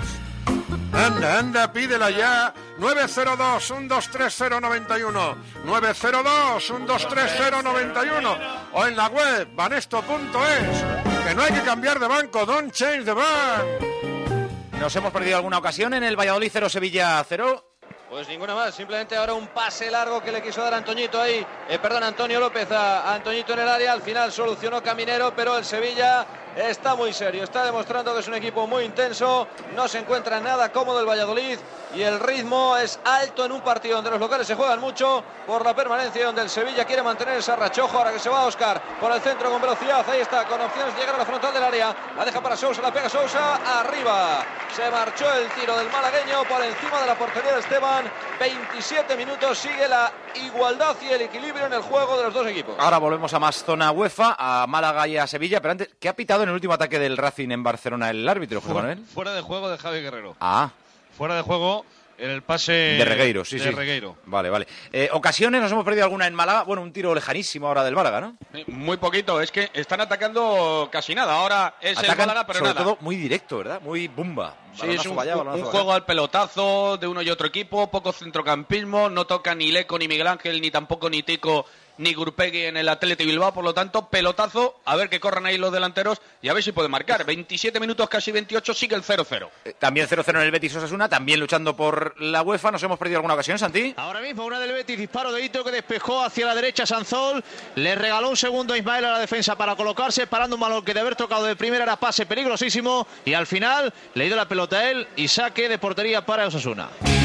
Speaker 8: Anda, anda, pídela ya. nueve cero dos, uno dos tres cero nueve uno nueve cero dos, uno dos tres cero nueve uno o en la web banesto punto es. Que no hay que cambiar de banco, don't change the bank.
Speaker 1: ¿Nos hemos perdido alguna ocasión en el Valladolid cero Sevilla cero?
Speaker 10: Pues ninguna más, simplemente ahora un pase largo que le quiso dar Antoñito ahí, eh, perdón, Antonio López a, a Antoñito en el área, al final solucionó Caminero, pero el Sevilla está muy serio, está demostrando que es un equipo muy intenso, no se encuentra nada cómodo el Valladolid y el ritmo es alto en un partido donde los locales se juegan mucho por la permanencia, donde el Sevilla quiere mantener ese arrachojo. Ahora que se va Óscar por el centro con velocidad, ahí está, con opciones de llegar a la frontal del área, la deja para Sousa, la pega Sousa, arriba, se marchó el tiro del malagueño por encima de la portería de Esteban. Veintisiete minutos, sigue la igualdad y el equilibrio en el juego de los dos equipos.
Speaker 1: Ahora volvemos a más zona UEFA, a Málaga y a Sevilla, pero antes, ¿qué ha pitado en el último ataque del Racing en Barcelona el árbitro, José Manuel?
Speaker 13: Fuera de juego de Javi Guerrero.
Speaker 1: Ah.
Speaker 13: Fuera de juego en el pase
Speaker 1: de Regueiro, sí,
Speaker 13: de
Speaker 1: sí.
Speaker 13: Regueiro.
Speaker 1: Vale, vale. Eh, ¿Ocasiones? ¿Nos hemos perdido alguna en Málaga? Bueno, un tiro lejanísimo ahora del Málaga, ¿no?
Speaker 15: Muy poquito, es que están atacando casi nada. Ahora es
Speaker 1: Atacan,
Speaker 15: el Málaga, pero
Speaker 1: sobre
Speaker 15: nada.
Speaker 1: todo muy directo, ¿verdad? Muy bumba.
Speaker 15: Sí, es un, allá, un juego al pelotazo de uno y otro equipo, poco centrocampismo, no toca ni Leco, ni Miguel Ángel, ni tampoco ni Tico, ni Gurpegui en el Athletic Bilbao, por lo tanto, pelotazo, a ver que corran ahí los delanteros y a ver si puede marcar. veintisiete minutos, casi veintiocho, sigue el cero cero.
Speaker 1: Eh, también cero cero en el Betis Osasuna, también luchando por la UEFA. ¿Nos hemos perdido alguna ocasión, Santi?
Speaker 12: Ahora mismo una del Betis, disparo de Hito que despejó hacia la derecha Sanzol, le regaló un segundo a Ismael a la defensa para colocarse, parando un balón que de haber tocado de primera era pase peligrosísimo y al final le dio la pelota a él y saque de portería para Osasuna.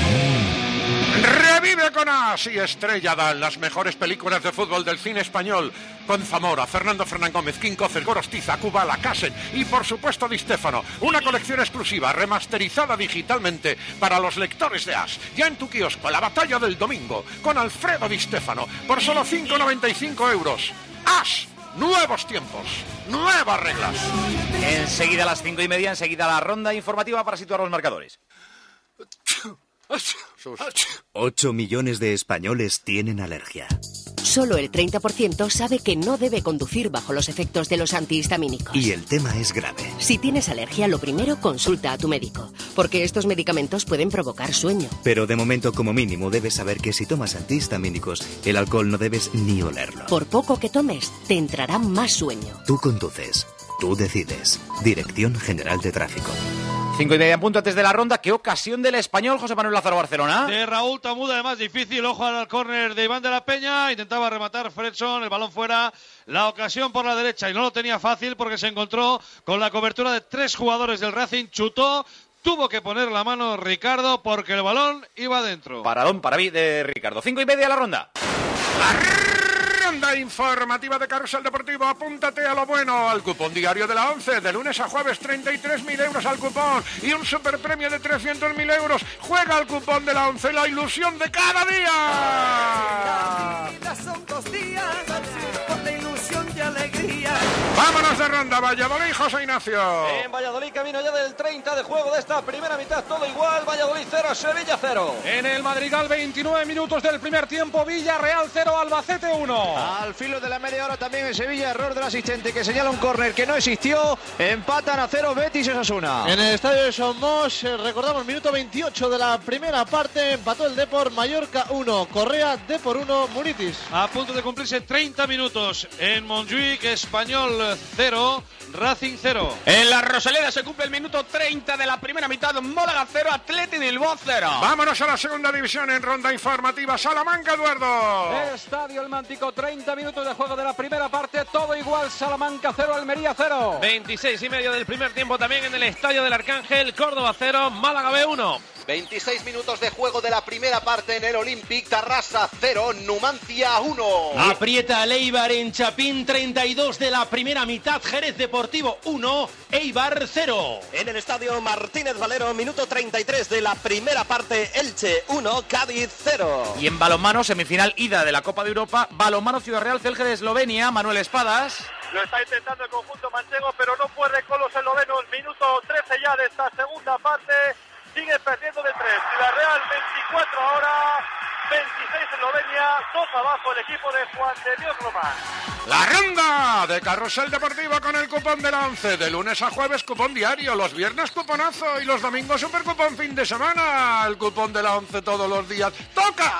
Speaker 8: Revive con As y Estrella Dan las mejores películas de fútbol del cine español con Zamora, Fernando Fernán Gómez, King Cocer, Gorostiza, Kubala, Casen y por supuesto Di Stéfano. Una colección exclusiva remasterizada digitalmente para los lectores de As. Ya en tu kiosco, La batalla del domingo con Alfredo Di Stéfano por solo cinco noventa y cinco euros. As. Nuevos tiempos, nuevas reglas.
Speaker 1: Enseguida a las cinco y media, enseguida la ronda informativa para situar los marcadores.
Speaker 22: Ocho millones de españoles tienen alergia.
Speaker 14: Solo el treinta por ciento sabe que no debe conducir bajo los efectos de los antihistamínicos.
Speaker 22: Y el tema es grave.
Speaker 14: Si tienes alergia, lo primero, consulta a tu médico, porque estos medicamentos pueden provocar sueño.
Speaker 22: Pero de momento, como mínimo, debes saber que si tomas antihistamínicos, el alcohol no debes ni olerlo.
Speaker 14: Por poco que tomes, te entrará más sueño.
Speaker 22: Tú conduces, tú decides. Dirección General de Tráfico.
Speaker 1: Cinco y media en punto antes de la ronda. ¿Qué ocasión del Español, José Manuel Lázaro Barcelona?
Speaker 13: De Raúl Tamuda, además difícil. Ojo al córner de Iván de la Peña. Intentaba rematar Fredson, el balón fuera. La ocasión por la derecha y no lo tenía fácil porque se encontró con la cobertura de tres jugadores del Racing. Chutó. Tuvo que poner la mano Ricardo porque el balón iba dentro.
Speaker 1: Paradón para mí de Ricardo. Cinco y media la ronda.
Speaker 8: Ronda informativa de Carrusel Deportivo. Apúntate a lo bueno, al cupón diario de la once. De lunes a jueves, treinta y tres mil euros al cupón y un superpremio de trescientos mil euros. Juega al cupón de la once, la ilusión de cada día.
Speaker 9: La vida son dos días con la ilusión de alegría.
Speaker 8: Vámonos de ronda, Valladolid, José Ignacio.
Speaker 10: En Valladolid, camino ya del treinta de juego de esta primera mitad, todo igual. Valladolid cero, Sevilla cero.
Speaker 11: En el Madrigal, veintinueve minutos del primer tiempo, Villarreal cero, Albacete uno.
Speaker 12: Al filo de la media hora también en Sevilla, error del asistente que señala un córner que no existió. Empatan a cero Betis y Osasuna.
Speaker 2: En el estadio de Somos, eh, recordamos, minuto veintiocho de la primera parte, empató el Depor, Mallorca uno, Correa, Depor uno, Munitis.
Speaker 13: A punto de cumplirse treinta minutos en Montjuic, Español cero, Racing cero.
Speaker 15: En la Rosaleda se cumple el minuto treinta de la primera mitad, Málaga cero, Athletic Bilbao cero.
Speaker 8: Vámonos a la segunda división en ronda informativa, Salamanca, Eduardo.
Speaker 11: Estadio El Mántico, treinta minutos de juego de la primera parte, todo igual, Salamanca cero, Almería cero.
Speaker 4: veintiséis y medio del primer tiempo también en el Estadio del Arcángel, Córdoba cero, Málaga B uno.
Speaker 5: veintiséis minutos de juego de la primera parte en el Olympic, Tarrasa cero, Numancia uno.
Speaker 6: Aprieta al Eibar en Chapín, treinta y dos de la primera mitad, Jerez Deportivo uno, Eibar cero.
Speaker 7: En el estadio Martínez Valero, minuto treinta y tres de la primera parte, Elche uno, Cádiz cero.
Speaker 1: Y en balonmano, semifinal ida de la Copa de Europa, balonmano Ciudad Real, Celje de Eslovenia, Manuel Espadas.
Speaker 23: Lo está intentando el conjunto manchego, pero no puede con los eslovenos. Minuto trece ya de esta segunda parte. Sigue perdiendo de tres. Ciudad Real veinticuatro ahora, veintiséis Eslovenia, dos abajo el equipo de Juan de Dios Román.
Speaker 8: La ronda de Carrusel Deportivo con el cupón de la once. De lunes a jueves cupón diario, los viernes cuponazo y los domingos supercupón fin de semana. El cupón de la once todos los días. ¡Toca!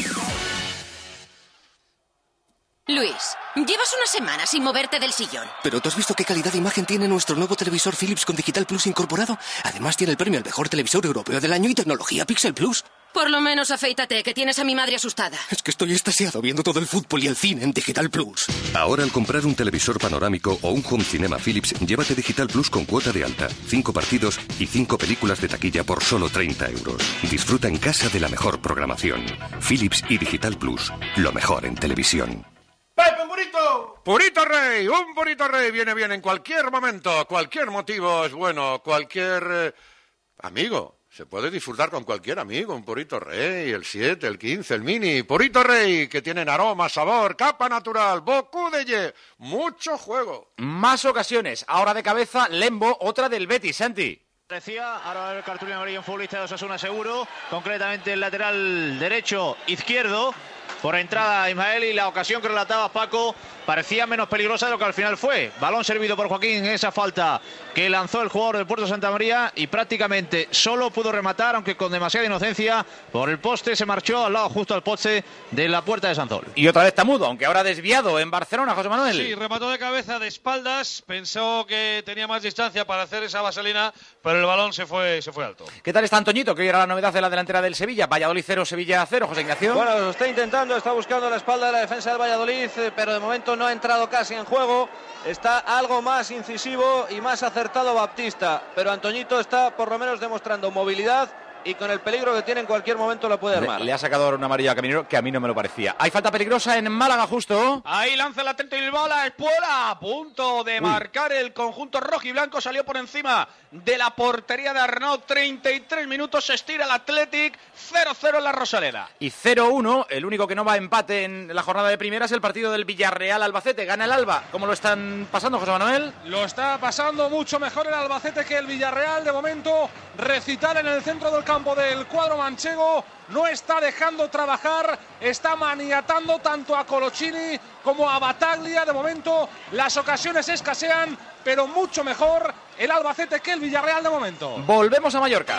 Speaker 24: Luis, llevas una semana sin moverte del sillón.
Speaker 18: ¿Pero tú has visto qué calidad de imagen tiene nuestro nuevo televisor Philips con Digital Plus incorporado? Además tiene el premio al mejor televisor europeo del año y tecnología Pixel Plus.
Speaker 24: Por lo menos afeítate, que tienes a mi madre asustada.
Speaker 18: Es que estoy extasiado viendo todo el fútbol y el cine en Digital Plus.
Speaker 25: Ahora al comprar un televisor panorámico o un home cinema Philips, llévate Digital Plus con cuota de alta, cinco partidos y cinco películas de taquilla por solo treinta euros. Disfruta en casa de la mejor programación. Philips y Digital Plus, lo mejor en televisión.
Speaker 8: ¡Pepe, un burrito! Purito Rey, un Purito Rey viene bien en cualquier momento, cualquier motivo es bueno, cualquier eh, amigo. Se puede disfrutar con cualquier amigo, un Purito Rey, el siete, el quince, el mini. Purito Rey, que tienen aroma, sabor, capa natural, beaucoup de ye, mucho juego.
Speaker 1: Más ocasiones, ahora de cabeza, Lembo, otra del Betis, Santi.
Speaker 12: Decía, ahora el cartulina amarillo en futbolista de Osasuna seguro, concretamente el lateral derecho izquierdo. Por entrada Ismael y la ocasión que relataba Paco parecía menos peligrosa de lo que al final fue. Balón servido por Joaquín en esa falta que lanzó el jugador del Puerto Santa María y prácticamente solo pudo rematar, aunque con demasiada inocencia, por el poste. Se marchó al lado justo al poste de la puerta de Sanzol.
Speaker 1: Y otra vez Tamudo, aunque ahora desviado en Barcelona, José Manuel.
Speaker 13: Sí, remató de cabeza de espaldas, pensó que tenía más distancia para hacer esa vaselina, pero el balón se fue, se fue alto.
Speaker 1: ¿Qué tal está Antoñito, que hoy era la novedad de la delantera del Sevilla? Valladolid cero, Sevilla cero, José Ignacio.
Speaker 10: Bueno, lo está intentando, está buscando la espalda de la defensa del Valladolid, pero de momento no ha entrado casi en juego. Está algo más incisivo y más acertado Baptista, pero Antoñito está por lo menos demostrando movilidad y con el peligro que tiene en cualquier momento lo puede armar.
Speaker 1: Le, le ha sacado ahora una amarilla a Caminero que a mí no me lo parecía. Hay falta peligrosa en Málaga justo.
Speaker 15: Ahí lanza el atento y el bola, Espuela a punto de Uy. marcar el conjunto rojo y blanco, salió por encima de la portería de Arnaud. Treinta y tres minutos, se estira el Athletic, cero cero en la Rosaleda.
Speaker 1: Y cero uno, el único que no va a empate en la jornada de primera es el partido del Villarreal Albacete. Gana el Alba. ¿Cómo lo están pasando, José Manuel?
Speaker 11: Lo está pasando mucho mejor el Albacete que el Villarreal. De momento recital en el centro del campo del cuadro manchego. No está dejando trabajar, está maniatando tanto a Coloccini como a Battaglia. De momento las ocasiones escasean, pero mucho mejor el Albacete que el Villarreal de momento.
Speaker 1: Volvemos a Mallorca.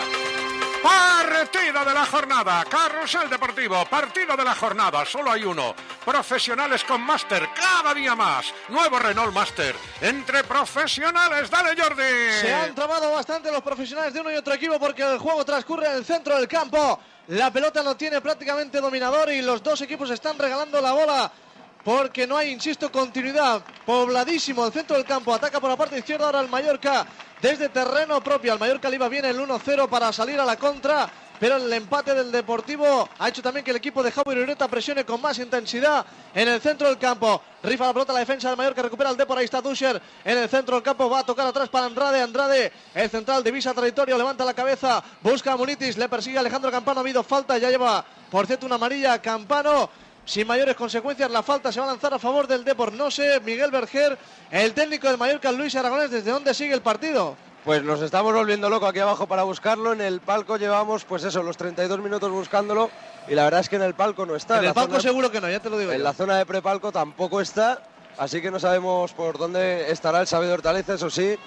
Speaker 8: Partido de la jornada, Carrusel Deportivo, partido de la jornada, solo hay uno. Profesionales con máster, cada día más. Nuevo Renault Master, entre profesionales, dale Jordi.
Speaker 2: Se han trabado bastante los profesionales de uno y otro equipo porque el juego transcurre en el centro del campo. La pelota no tiene prácticamente dominador y los dos equipos están regalando la bola porque no hay, insisto, continuidad. Pobladísimo el centro del campo, ataca por la parte izquierda ahora el Mallorca desde terreno propio. Al Mallorca le iba bien el uno cero para salir a la contra, pero el empate del Deportivo ha hecho también que el equipo de Javier Ureta presione con más intensidad en el centro del campo. Rifa la pelota la defensa del Mallorca, recupera el Depor, ahí está Duscher en el centro del campo, va a tocar atrás para Andrade, Andrade, el central divisa territorio, levanta la cabeza, busca a Munitis, le persigue a Alejandro Campano, ha habido falta, ya lleva por cierto una amarilla Campano. Sin mayores consecuencias, la falta se va a lanzar a favor del Depor. No sé, Miguel Berger, el técnico del Mallorca, Luis Aragonés, ¿desde dónde sigue el partido?
Speaker 16: Pues nos estamos volviendo locos aquí abajo para buscarlo. En el palco llevamos, pues eso, los treinta y dos minutos buscándolo. Y la verdad es que en el palco no está.
Speaker 2: En el palco seguro que no, ya te lo digo yo.
Speaker 16: En la zona de prepalco tampoco está. Así que no sabemos por dónde estará el Xavi de Hortaleza. Eso sí,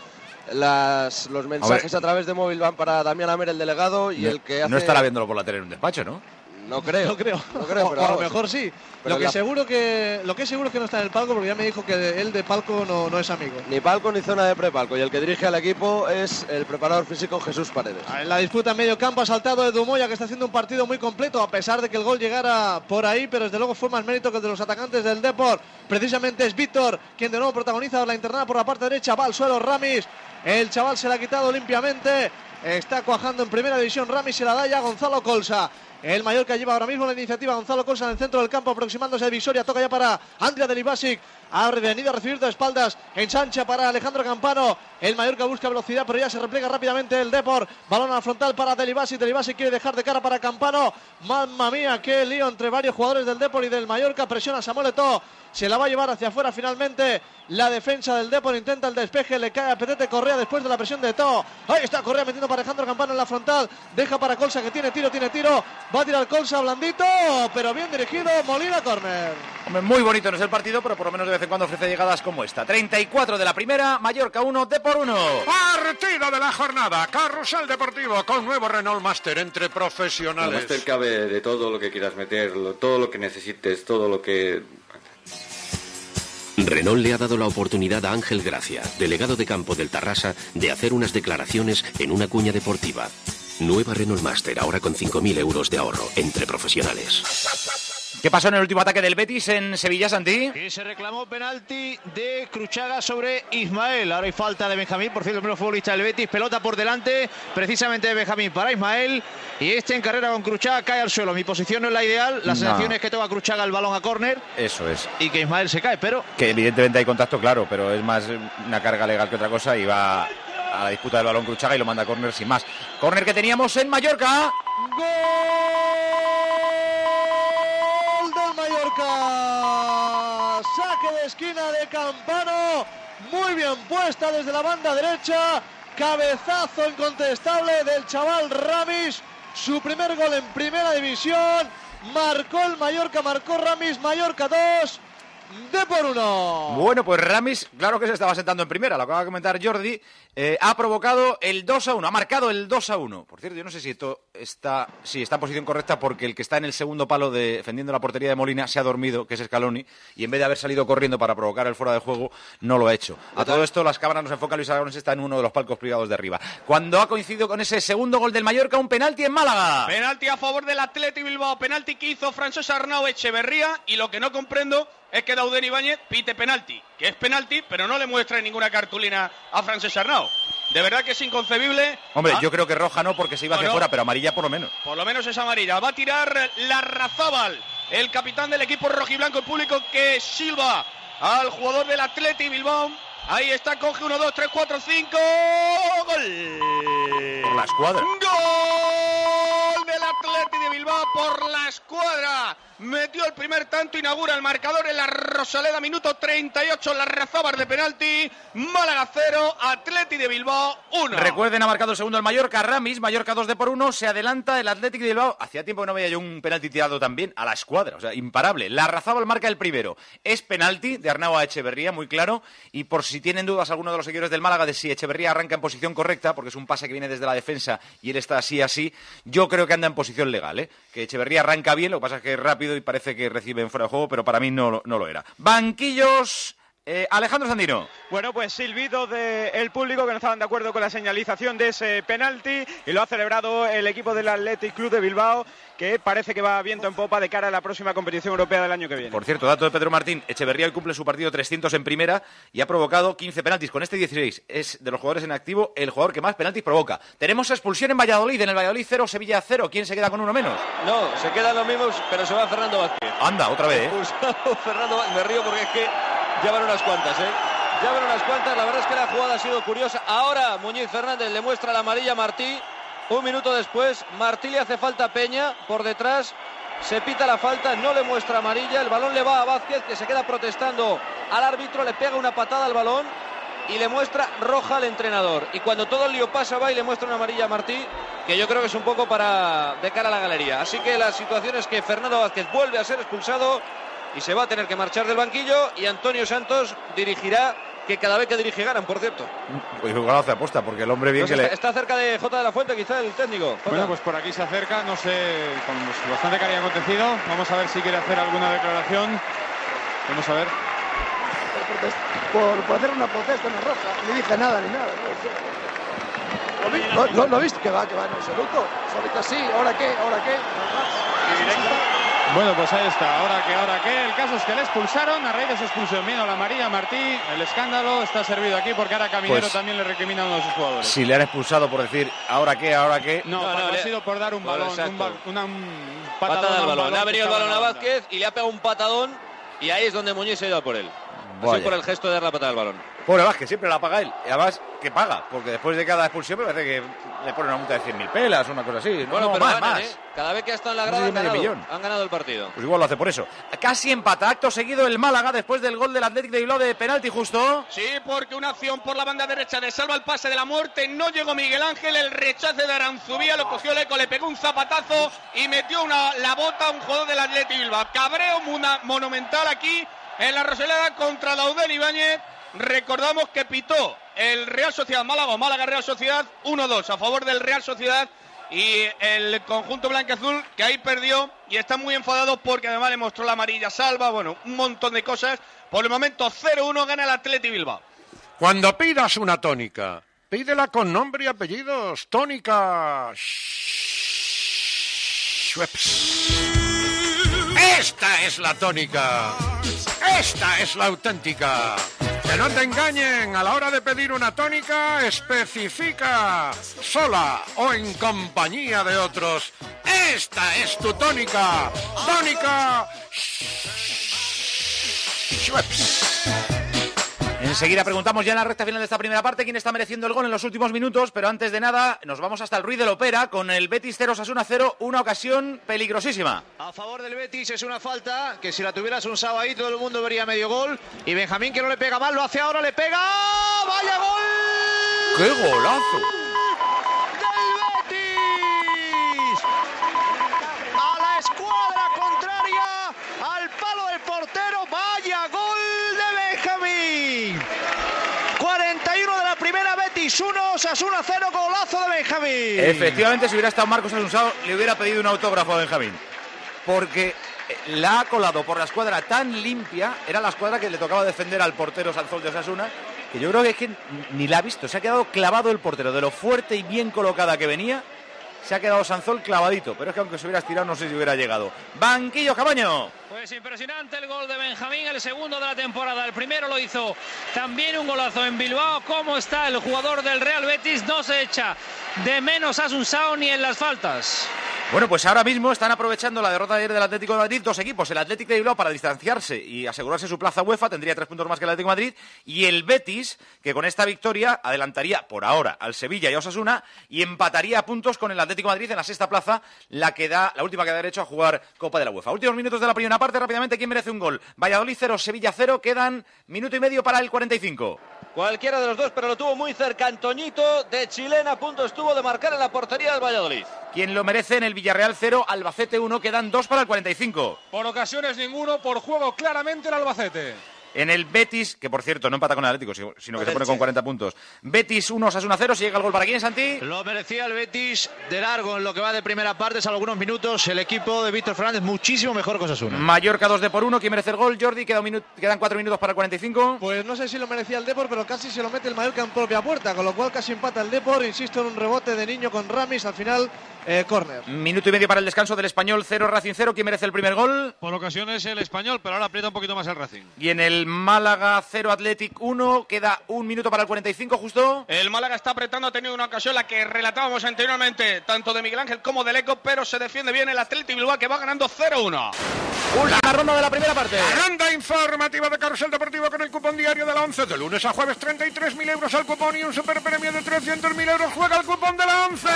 Speaker 16: las, los mensajes a, a través de móvil van para Damián Amer, el delegado, y
Speaker 1: no,
Speaker 16: el que hace...
Speaker 1: No estará viéndolo por la tele en un despacho, ¿no?
Speaker 16: No creo.
Speaker 2: No creo.
Speaker 16: No creo
Speaker 2: o,
Speaker 16: pero
Speaker 2: o a lo
Speaker 16: vamos.
Speaker 2: mejor sí.
Speaker 16: Pero
Speaker 2: Lo que,
Speaker 16: la...
Speaker 2: seguro que, lo que es seguro es que no está en el palco, porque ya me dijo que él de palco no, no es amigo.
Speaker 16: Ni palco ni zona de prepalco. Y el que dirige al equipo es el preparador físico Jesús Paredes.
Speaker 2: En la disputa en medio campo ha saltado Edu Moya, que está haciendo un partido muy completo, a pesar de que el gol llegara por ahí, pero desde luego fue más mérito que el de los atacantes del Depor. Precisamente es Víctor quien de nuevo protagoniza la internada por la parte derecha. Va al suelo Ramis. El chaval se la ha quitado limpiamente. Está cuajando en primera división Ramis, se la da ya Gonzalo Colsa. El Mallorca lleva ahora mismo la iniciativa. Gonzalo Colsa en el centro del campo, aproximándose a Visoria. Toca ya para Andrea Delibasic. Ha venido a recibir de espaldas. Ensancha para Alejandro Campano. El Mallorca busca velocidad, pero ya se replega rápidamente el Depor. Balón a la frontal para Delibasic. Delibasic quiere dejar de cara para Campano. Mamma mía, qué lío entre varios jugadores del Depor y del Mallorca. Presiona Samuel Eto'o. Se la va a llevar hacia afuera finalmente. La defensa del Depor intenta el despeje. Le cae a Petete Correa después de la presión de Eto'o. Ahí está Correa metiendo para Alejandro Campano en la frontal. Deja para Colsa, que tiene tiro, tiene tiro. Va a tirar Colsa, blandito, pero bien dirigido. Molina, córner.
Speaker 1: Hombre, muy bonito no es el partido, pero por lo menos de vez en cuando ofrece llegadas como esta. treinta y cuatro de la primera, Mallorca uno, Depor uno.
Speaker 8: Partido de la jornada, Carrusel Deportivo con nuevo Renault Master entre profesionales.
Speaker 3: El Master cabe de todo lo que quieras meter, todo lo que necesites, todo lo que...
Speaker 18: Renault le ha dado la oportunidad a Ángel Gracia, delegado de campo del Tarrasa, de hacer unas declaraciones en una cuña deportiva. Nueva Renault Master, ahora con cinco mil euros de ahorro entre profesionales.
Speaker 1: ¿Qué pasó en el último ataque del Betis en Sevilla, Santi?
Speaker 12: Y se reclamó penalti de Cruchaga sobre Ismael. Ahora hay falta de Benjamín, por cierto, el primer futbolista del Betis. Pelota por delante, precisamente de Benjamín para Ismael. Y este en carrera con Cruchaga cae al suelo. Mi posición no es la ideal. La sensación
Speaker 1: no.
Speaker 12: es que toca Cruchaga el balón a córner.
Speaker 1: Eso es.
Speaker 12: Y que Ismael se cae, pero...
Speaker 1: Que evidentemente hay contacto, claro, pero es más una carga legal que otra cosa y va a la disputa del balón Cruchaga y lo manda a córner sin más. Córner que teníamos en Mallorca.
Speaker 2: ¡Gol del Mallorca! Saque de esquina de Campano. Muy bien puesta desde la banda derecha. Cabezazo incontestable del chaval Ramis. Su primer gol en primera división. Marcó el Mallorca, marcó Ramis. Mallorca dos, Depor uno.
Speaker 1: Bueno, pues Ramis, claro que se estaba sentando en primera, lo acaba de comentar Jordi, eh, ha provocado el dos a uno, ha marcado el dos a uno. Por cierto, yo no sé si esto está, sí, está en posición correcta porque el que está en el segundo palo de, defendiendo la portería de Molina se ha dormido, que es Scaloni, y en vez de haber salido corriendo para provocar el fuera de juego, no lo ha hecho. A todo esto, las cámaras nos enfocan, Luis Aragonés está en uno de los palcos privados de arriba. Cuando ha coincidido con ese segundo gol del Mallorca, un penalti en Málaga.
Speaker 15: Penalti a favor del Athletic Bilbao, penalti que hizo Francesc Arnau Echeverría, y lo que no comprendo es que Dauden Ibáñez pite penalti, que es penalti, pero no le muestra ninguna cartulina a Francesc Arnau. De verdad que es inconcebible.
Speaker 1: Hombre,
Speaker 15: ¿Ah?
Speaker 1: yo creo que roja no, porque se iba hacia
Speaker 15: no,
Speaker 1: fuera,
Speaker 15: no.
Speaker 1: pero amarilla por lo menos.
Speaker 15: Por lo menos es amarilla. Va a tirar Larrazábal, el capitán del equipo rojiblanco, el público que silba al jugador del Athletic Bilbao. Ahí está, coge uno, dos, tres, cuatro, cinco. ¡Gol!
Speaker 1: Por la escuadra.
Speaker 15: ¡Gol del Athletic de Bilbao por la escuadra! metió el primer tanto, inaugura el marcador en la Rosaleda, minuto treinta y ocho, las Razábal de penalti, Málaga cero, Atleti de Bilbao uno.
Speaker 1: Recuerden, ha marcado el segundo el Mallorca, Ramis, Mallorca dos de por uno, se adelanta el Athletic de Bilbao. Hacía tiempo que no veía yo un penalti tirado también a la escuadra, o sea, imparable. La Razábal marca el primero, es penalti de Arnau a Echeverría, muy claro, y por si tienen dudas algunos de los seguidores del Málaga de si Echeverría arranca en posición correcta, porque es un pase que viene desde la defensa y él está así, así, yo creo que anda en posición legal, ¿eh? Que Echeverría arranca bien, lo que pasa es que es rápido y parece que recibe en fuera de juego, pero para mí no, no lo era. Banquillos... Eh, Alejandro Sandino.
Speaker 14: Bueno, pues silbido del público que no estaban de acuerdo con la señalización de ese penalti y lo ha celebrado el equipo del Athletic Club de Bilbao, que parece que va viento en popa de cara a la próxima competición europea del año que viene.
Speaker 1: Por cierto, dato de Pedro Martín, Echeverría hoy cumple su partido trescientos en primera y ha provocado quince penaltis. Con este dieciséis es de los jugadores en activo el jugador que más penaltis provoca. Tenemos expulsión en Valladolid, en el Valladolid cero, Sevilla cero. ¿Quién se queda con uno menos?
Speaker 10: No, se quedan los mismos, pero se va Fernando Vázquez.
Speaker 1: Anda, otra vez, ¿eh?
Speaker 10: Expulsado Fernando Vázquez. Me río porque es que ya van unas cuantas, ¿eh? Ya van unas cuantas, la verdad es que la jugada ha sido curiosa. Ahora Muñiz Fernández le muestra la amarilla a Martí. Un minuto después, Martí le hace falta a Peña por detrás. Se pita la falta, no le muestra amarilla. El balón le va a Vázquez, que se queda protestando al árbitro. Le pega una patada al balón y le muestra roja al entrenador. Y cuando todo el lío pasa, va y le muestra una amarilla a Martí, que yo creo que es un poco para de cara a la galería. Así que la situación es que Fernando Vázquez vuelve a ser expulsado y se va a tener que marchar del banquillo, y Antonio Santos dirigirá, que cada vez que dirige ganan, por cierto.
Speaker 1: Pues igual hace aposta, porque el hombre bien
Speaker 10: Pues
Speaker 1: que
Speaker 10: está,
Speaker 1: le...
Speaker 10: está cerca de Jota de la Fuente, quizá el técnico. Jota.
Speaker 14: Bueno, pues por aquí se acerca, no sé, con bastante que haya acontecido. Vamos a ver si quiere hacer alguna declaración. Vamos a ver.
Speaker 17: Por, por hacer una protesta, una roja. No dije nada ni nada. ¿Lo, vi, lo, lo, lo viste? Que va, que va en absoluto. Solito así, ¿ahora qué? ¿Ahora qué?
Speaker 14: Bueno, pues ahí está, ahora que, ahora que, el caso es que le expulsaron, a raíz de esa expulsión vino la amarilla Martí, el escándalo está servido aquí porque ahora Caminero
Speaker 1: Pues,
Speaker 14: también le recrimina a uno de sus jugadores.
Speaker 1: Si le han expulsado por decir, ¿ahora qué? ¿Ahora qué?
Speaker 14: No, no, no ha sido por dar un
Speaker 10: Por
Speaker 14: balón,
Speaker 10: exacto.
Speaker 14: un, ba una, un patadón
Speaker 10: Patada al
Speaker 14: a un
Speaker 10: balón. Le ha venido el
Speaker 14: que
Speaker 10: balón a
Speaker 14: estaba en la
Speaker 10: Vázquez y le ha pegado un patadón, y ahí es donde Muñiz se ha ido a por él. Ha
Speaker 1: Vaya.
Speaker 10: sido por el gesto de dar la patada al balón.
Speaker 1: Pobre Vázquez, siempre la paga él. Y además, que paga, porque después de cada expulsión me parece que le ponen una multa de cien mil pelas o una cosa así. No,
Speaker 10: Bueno,
Speaker 1: no,
Speaker 10: pero
Speaker 1: más,
Speaker 10: ganan,
Speaker 1: más.
Speaker 10: ¿eh? Cada vez que ha estado en la grada
Speaker 1: Medio
Speaker 10: han ganado,
Speaker 1: millón.
Speaker 10: han ganado el partido.
Speaker 1: Pues igual lo hace por eso. Casi empata, acto seguido el Málaga después del gol del Athletic de Bilbao de penalti justo.
Speaker 15: Sí, porque una acción por la banda derecha de Salva el pase de la muerte, no llegó Miguel Ángel, el rechace de Aranzubía, lo cogió el Eco, le pegó un zapatazo y metió una, la bota a un jugador del Athletic Bilbao. Cabreo muna, monumental aquí en la Rosaleda contra Laudén Ibáñez. Recordamos que pitó el Real Sociedad Málaga, o Málaga Real Sociedad uno dos a favor del Real Sociedad, y el conjunto blanquiazul que ahí perdió y está muy enfadado porque además le mostró la amarilla Salva, bueno, un montón de cosas. Por el momento cero uno gana el Athletic Bilbao.
Speaker 8: Cuando pidas una tónica, pídela con nombre y apellidos. Tónica Schweppes. Esta es la tónica. Esta es la auténtica. Que no te engañen, a la hora de pedir una tónica, especifica, sola o en compañía de otros. Esta es tu tónica. Tónica Schweppes.
Speaker 1: Enseguida preguntamos ya en la recta final de esta primera parte quién está mereciendo el gol en los últimos minutos, pero antes de nada nos vamos hasta el Ruiz de Lopera con el Betis cero Osasuna cero, una ocasión peligrosísima.
Speaker 12: A favor del Betis es una falta que si la tuvieras un sábado ahí todo el mundo vería medio gol, y Benjamín, que no le pega mal, lo hace ahora, le pega. ¡Vaya gol!
Speaker 1: ¡Qué golazo!
Speaker 12: A la escuadra contraria, al palo del portero, vaya gol de Benjamín. cuarenta y uno de la primera, Betis uno, Osasuna cero, golazo de Benjamín.
Speaker 1: Efectivamente, si hubiera estado Marcos Asunsao, le hubiera pedido un autógrafo a Benjamín. Porque la ha colado por la escuadra tan limpia, era la escuadra que le tocaba defender al portero Sanzol de Osasuna, que yo creo que es que ni la ha visto. Se ha quedado clavado el portero, de lo fuerte y bien colocada que venía. Se ha quedado Sanzol clavadito, pero es que aunque se hubiera estirado no sé si hubiera llegado. Banquillo, Cabaño.
Speaker 4: Pues impresionante el gol de Benjamín, el segundo de la temporada. El primero lo hizo también un golazo en Bilbao. ¿Cómo está el jugador del Real Betis? No se echa de menos a Asunsao ni en las faltas.
Speaker 1: Bueno, pues ahora mismo están aprovechando la derrota de ayer del Atlético de Madrid dos equipos. El Atlético de Bilbao para distanciarse y asegurarse su plaza UEFA, tendría tres puntos más que el Atlético de Madrid, y el Betis, que con esta victoria adelantaría por ahora al Sevilla y a Osasuna y empataría a puntos con el Atlético de Madrid en la sexta plaza, la que da, la última que da derecho a jugar Copa de la UEFA. Últimos minutos de la primera parte, rápidamente, ¿quién merece un gol? Valladolid cero, Sevilla cero, quedan minuto y medio para el cuarenta y cinco.
Speaker 10: Cualquiera de los dos, pero lo tuvo muy cerca Antoñito, de chilena, a punto estuvo de marcar en la portería del Valladolid.
Speaker 1: Quien lo merece en el Villarreal cero, Albacete uno, quedan dos para el cuarenta y cinco.
Speaker 11: Por ocasiones ninguno, por juego claramente el Albacete.
Speaker 1: En el Betis, que por cierto no empata con el Atlético, sino que se pone con cuarenta puntos. Betis uno, Osasuna cero, si llega el gol para quién, Santi.
Speaker 12: Lo merecía el Betis de largo en lo que va de primera parte, salvo algunos minutos. El equipo de Víctor Fernández muchísimo mejor que Osasuna.
Speaker 1: Mallorca dos de por uno, ¿quién merece el gol? Jordi, queda un minuto, quedan cuatro minutos para el cuarenta y cinco.
Speaker 2: Pues no sé si lo merecía el Depor, pero casi se lo mete el Mallorca en propia puerta, con lo cual casi empata el Depor. Insisto, en un rebote de Niño con Ramis, al final eh, córner.
Speaker 1: Minuto y medio para el descanso del Español cero, Racing cero, ¿quién merece el primer gol?
Speaker 13: Por ocasiones el Español, pero ahora aprieta un poquito más el Racing.
Speaker 1: Y en el Málaga cero, Athletic uno, queda un minuto para el cuarenta y cinco, justo.
Speaker 15: El Málaga está apretando, ha tenido una ocasión, la que relatábamos anteriormente, tanto de Miguel Ángel como del Eco, pero se defiende bien el Athletic Bilbao, que va ganando cero uno.
Speaker 1: Última ronda de la primera parte.
Speaker 8: La ronda informativa de Carrusel Deportivo con el cupón diario de la once. De lunes a jueves, treinta y tres mil euros al cupón y un superpremio de trescientos mil euros. Juega el cupón de la once.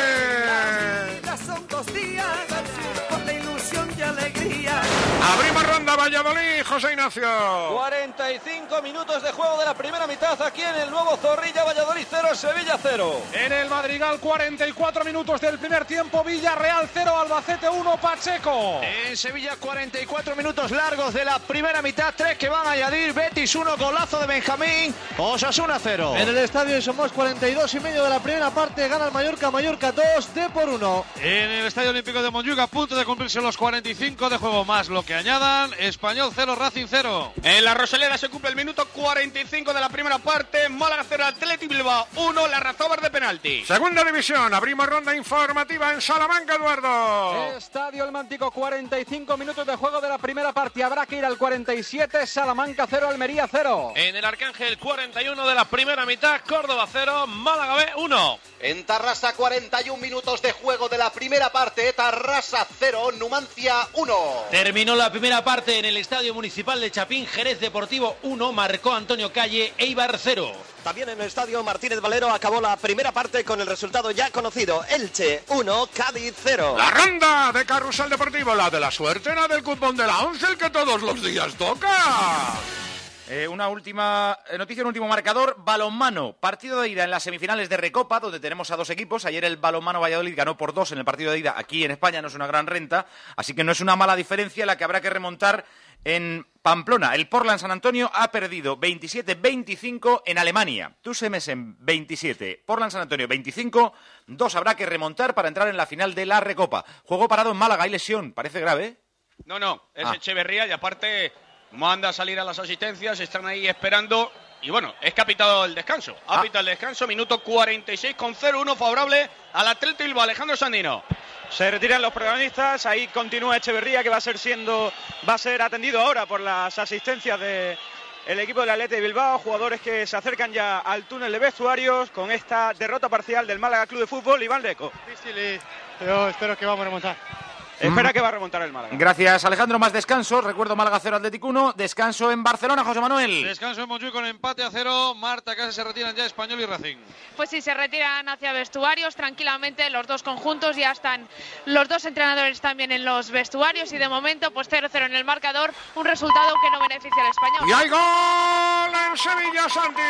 Speaker 9: Son dos días con la ilusión y alegría.
Speaker 8: Abrimos ronda Valladolid, José Ignacio.
Speaker 10: cuarenta y cinco minutos de juego de la primera mitad aquí en el nuevo Zorrilla. Valladolid cero, Sevilla cero.
Speaker 11: En el Madrigal, cuarenta y cuatro minutos del primer tiempo. Villarreal cero, Albacete uno, Pacheco.
Speaker 12: En Sevilla, cuarenta y cuatro minutos largos de la primera mitad, tres que van a añadir. Betis uno, golazo de Benjamín. Osasuna cero.
Speaker 2: En el estadio de Somos, cuarenta y dos y medio de la primera parte, gana el Mallorca, Mallorca dos, D por uno.
Speaker 13: En el Estadio Olímpico de Montjuic, a punto de cumplirse los cuarenta y cinco de juego más lo que añadan. Español cero, Racing cero.
Speaker 15: En la Rosaleda se cumple el minuto cuarenta y cinco de la primera parte. Málaga cero, Athletic Bilbao uno, la Razobar de penalti.
Speaker 8: Segunda división, abrimos ronda informativa en Salamanca, Eduardo.
Speaker 14: Estadio El Mántico, cuarenta y cinco minutos de juego de la primera parte. Habrá que ir al cuarenta y siete, Salamanca cero, Almería cero.
Speaker 4: En el Arcángel, cuarenta y uno de la primera mitad, Córdoba cero, Málaga B uno.
Speaker 5: En Tarrasa, cuarenta y un minutos de juego de la primera parte. Tarrasa cero, Numancia uno.
Speaker 6: Terminó la primera parte en el Estadio Municipal de Chapín. Jerez Deportivo uno, marcó Antonio Calle, Eibar cero.
Speaker 7: También en el Estadio Martínez Valero acabó la primera parte con el resultado ya conocido. Elche uno, Cádiz cero.
Speaker 8: La ronda de Carrusel Deportivo, la de la suerte, la del cupón de la once, el que todos los días toca.
Speaker 1: Eh, una última eh, noticia, un último marcador, balonmano, partido de ida en las semifinales de Recopa, donde tenemos a dos equipos. Ayer el balonmano Valladolid ganó por dos en el partido de ida, aquí en España no es una gran renta, así que no es una mala diferencia la que habrá que remontar en Pamplona. El Portland San Antonio ha perdido veintisiete veinticinco en Alemania, Tübingen veintisiete, Portland San Antonio veinticinco, dos habrá que remontar para entrar en la final de la Recopa. Juego parado en Málaga, hay lesión, parece grave, ¿eh?
Speaker 15: No, no, es
Speaker 1: Ah.
Speaker 15: Echeverría y aparte manda a salir a las asistencias, están ahí esperando y bueno, es que ha pitado el descanso, ha
Speaker 1: Ah.
Speaker 15: pitado el descanso, minuto cuarenta y seis con cero uno favorable al Atlético Bilbao, Alejandro Sandino.
Speaker 14: Se retiran los protagonistas, ahí continúa Echeverría, que va a ser siendo, va a ser atendido ahora por las asistencias de el equipo del Athletic de Bilbao, jugadores que se acercan ya al túnel de vestuarios con esta derrota parcial del Málaga Club de Fútbol. Iván Leco.
Speaker 19: Difícil, pero espero que vamos a remontar.
Speaker 14: Espera que va a remontar el Málaga.
Speaker 1: Gracias, Alejandro. Más descanso. Recuerdo Málaga cero, Atlético uno. Descanso en Barcelona, José Manuel.
Speaker 13: Descanso en Montjuic con empate a cero. Marta, casi se retiran ya Español y Racing.
Speaker 20: Pues sí, se retiran hacia vestuarios tranquilamente los dos conjuntos. Ya están los dos entrenadores también en los vestuarios y de momento pues cero cero en el marcador. Un resultado que no beneficia al Español.
Speaker 8: Y hay gol en Sevilla, Santi.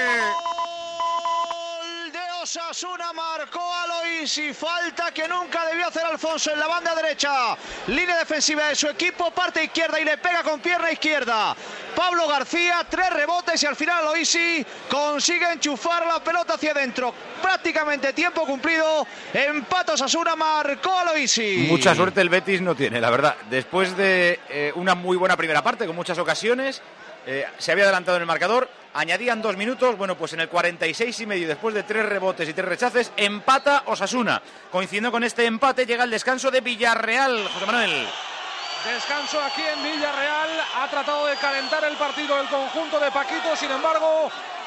Speaker 12: Osasuna marcó a Loisi, falta que nunca debió hacer Alfonso en la banda derecha, línea defensiva de su equipo, parte izquierda y le pega con pierna izquierda Pablo García, tres rebotes y al final Loisi consigue enchufar la pelota hacia adentro, prácticamente tiempo cumplido, empata Osasuna, marcó a Loisi.
Speaker 1: Mucha suerte el Betis no tiene, la verdad, después de eh, una muy buena primera parte con muchas ocasiones. Eh, se había adelantado en el marcador, añadían dos minutos, bueno, pues en el cuarenta y seis y medio, después de tres rebotes y tres rechaces, empata Osasuna. Coincidiendo con este empate, llega el descanso de Villarreal, José Manuel.
Speaker 11: Descanso aquí en Villarreal, ha tratado de calentar el partido el conjunto de Paquito, sin embargo,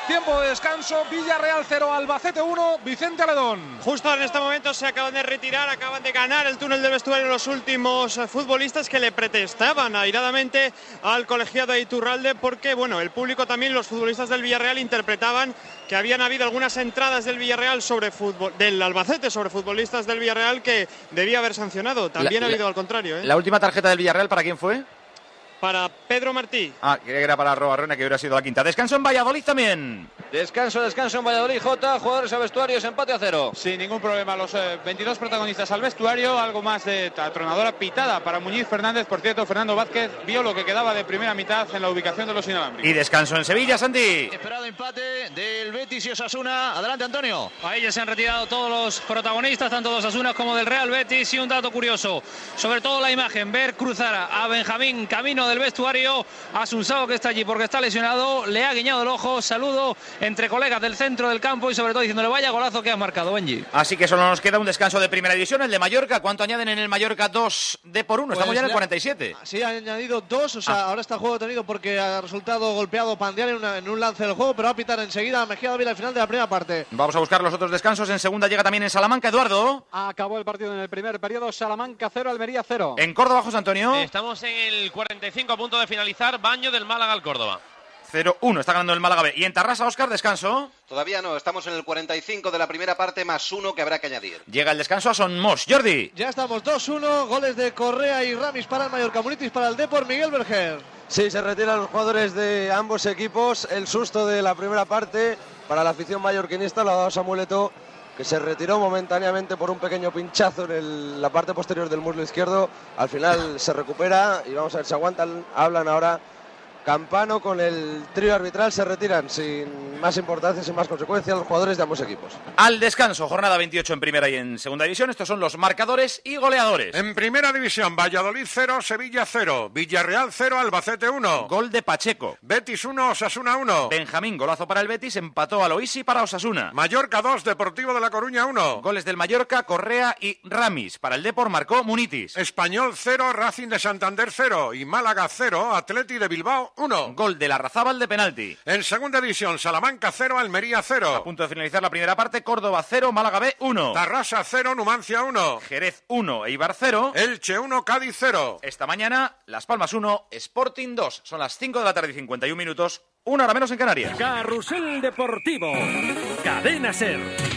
Speaker 11: Tiempo de descanso, Villarreal cero, Albacete uno, Vicente Aledón.
Speaker 21: Justo en este momento se acaban de retirar, acaban de ganar el túnel del vestuario los últimos futbolistas que le protestaban airadamente al colegiado de Iturralde porque, bueno, el público también, los futbolistas del Villarreal interpretaban que habían habido algunas entradas del Villarreal sobre fútbol, del Albacete sobre futbolistas del Villarreal que debía haber sancionado. También
Speaker 1: la,
Speaker 21: ha habido
Speaker 1: la,
Speaker 21: al contrario, ¿eh?
Speaker 1: La última tarjeta del Villarreal, ¿para quién fue?
Speaker 21: Para Pedro Martí.
Speaker 1: Ah, que era para Arrobarrena, que hubiera sido la quinta. Descanso en Valladolid también.
Speaker 10: Descanso, descanso en Valladolid, Jota. Jugadores a vestuarios, empate a cero.
Speaker 22: Sin ningún problema. Los eh, veintidós protagonistas al vestuario. Algo más de atronadora pitada para Muñiz Fernández. Por cierto, Fernando Vázquez vio lo que quedaba de primera mitad en la ubicación de los inalámbricos.
Speaker 1: Y descanso en Sevilla, Santi.
Speaker 12: Esperado empate del Betis y Osasuna. Adelante, Antonio.
Speaker 23: Ahí ya se han retirado todos los protagonistas, tanto de Osasuna como del Real Betis. Y un dato curioso, sobre todo la imagen, ver cruzar a Benjamín camino del vestuario. Asunsao, que está allí porque está lesionado, le ha guiñado el ojo, saludo entre colegas del centro del campo y sobre todo diciéndole vaya golazo que has marcado, Benji.
Speaker 1: Así que solo nos queda un descanso de primera división, el de Mallorca. ¿Cuánto añaden en el Mallorca? Dos de por uno,
Speaker 2: pues
Speaker 1: estamos ya en el cuarenta y siete.
Speaker 2: Sí, han añadido dos, o sea, ah. ahora está el juego tenido porque ha resultado golpeado Pandial en, una, en un lance del juego, pero va a pitar enseguida Mejía Dávila al final de la primera parte.
Speaker 1: Vamos a buscar los otros descansos, en segunda llega también en Salamanca, Eduardo.
Speaker 11: Acabó el partido en el primer periodo, Salamanca cero, Almería cero.
Speaker 1: En Córdoba, José Antonio.
Speaker 4: Estamos en el cuarenta y cinco a punto de finalizar, baño del Málaga al Córdoba.
Speaker 1: cero uno, está ganando el Málaga B. ¿Y en Tarrasa, Óscar, descanso?
Speaker 5: Todavía no, estamos en el cuarenta y cinco de la primera parte más uno que habrá que añadir.
Speaker 1: Llega el descanso a Son Mos. Jordi.
Speaker 2: Ya estamos dos uno, goles de Correa y Ramis para el Mallorca, Munitis para el Depor, Miguel Berger.
Speaker 16: Sí, se retiran los jugadores de ambos equipos. El susto de la primera parte para la afición mallorquinista lo ha dado Samuel Eto'o, que se retiró momentáneamente por un pequeño pinchazo en el, la parte posterior del muslo izquierdo. Al final se recupera y vamos a ver si aguantan. Hablan ahora Campano con el trío arbitral, se retiran sin más importancia, sin más consecuencias los jugadores de ambos equipos.
Speaker 1: Al descanso, jornada veintiocho en primera y en segunda división. Estos son los marcadores y goleadores.
Speaker 8: En primera división, Valladolid cero, Sevilla cero, Villarreal cero, Albacete uno.
Speaker 1: Gol de Pacheco.
Speaker 8: Betis uno, Osasuna uno.
Speaker 1: Benjamín, golazo para el Betis, empató a Loisi para Osasuna.
Speaker 8: Mallorca dos, Deportivo de La Coruña uno.
Speaker 1: Goles del Mallorca, Correa y Ramis. Para el Depor marcó Munitis.
Speaker 8: Español cero, Racing de Santander cero y Málaga cero, Atleti de Bilbao uno.
Speaker 1: Gol de Larrazábal de penalti.
Speaker 8: En segunda división, Salamanca cero, Almería cero.
Speaker 1: A punto de finalizar la primera parte, Córdoba cero, Málaga B uno.
Speaker 8: Tarrasa cero, Numancia uno.
Speaker 1: Jerez uno, Eibar cero.
Speaker 8: Elche uno, Cádiz cero.
Speaker 1: Esta mañana, Las Palmas uno, Sporting dos. Son las cinco de la tarde y cincuenta y un minutos, una hora menos en Canarias.
Speaker 24: Carrusel Deportivo, Cadena SER.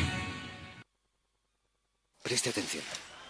Speaker 25: Preste atención.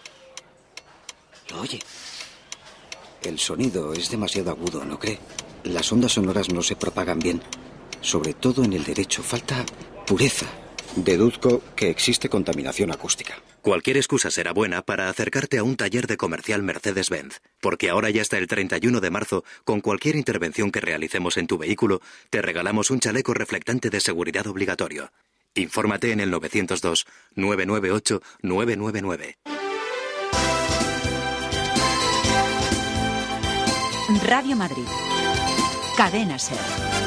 Speaker 25: ¿Lo oye? El sonido es demasiado agudo, ¿no cree? Las ondas sonoras no se propagan bien. Sobre todo en el derecho, falta pureza. Deduzco que existe contaminación acústica.
Speaker 18: Cualquier excusa será buena para acercarte a un taller de comercial Mercedes-Benz, porque ahora ya hasta el treinta y uno de marzo, con cualquier intervención que realicemos en tu vehículo, te regalamos un chaleco reflectante de seguridad obligatorio. Infórmate en el nueve cero dos, nueve nueve ocho, nueve nueve nueve.
Speaker 26: Radio Madrid. Cadena SER.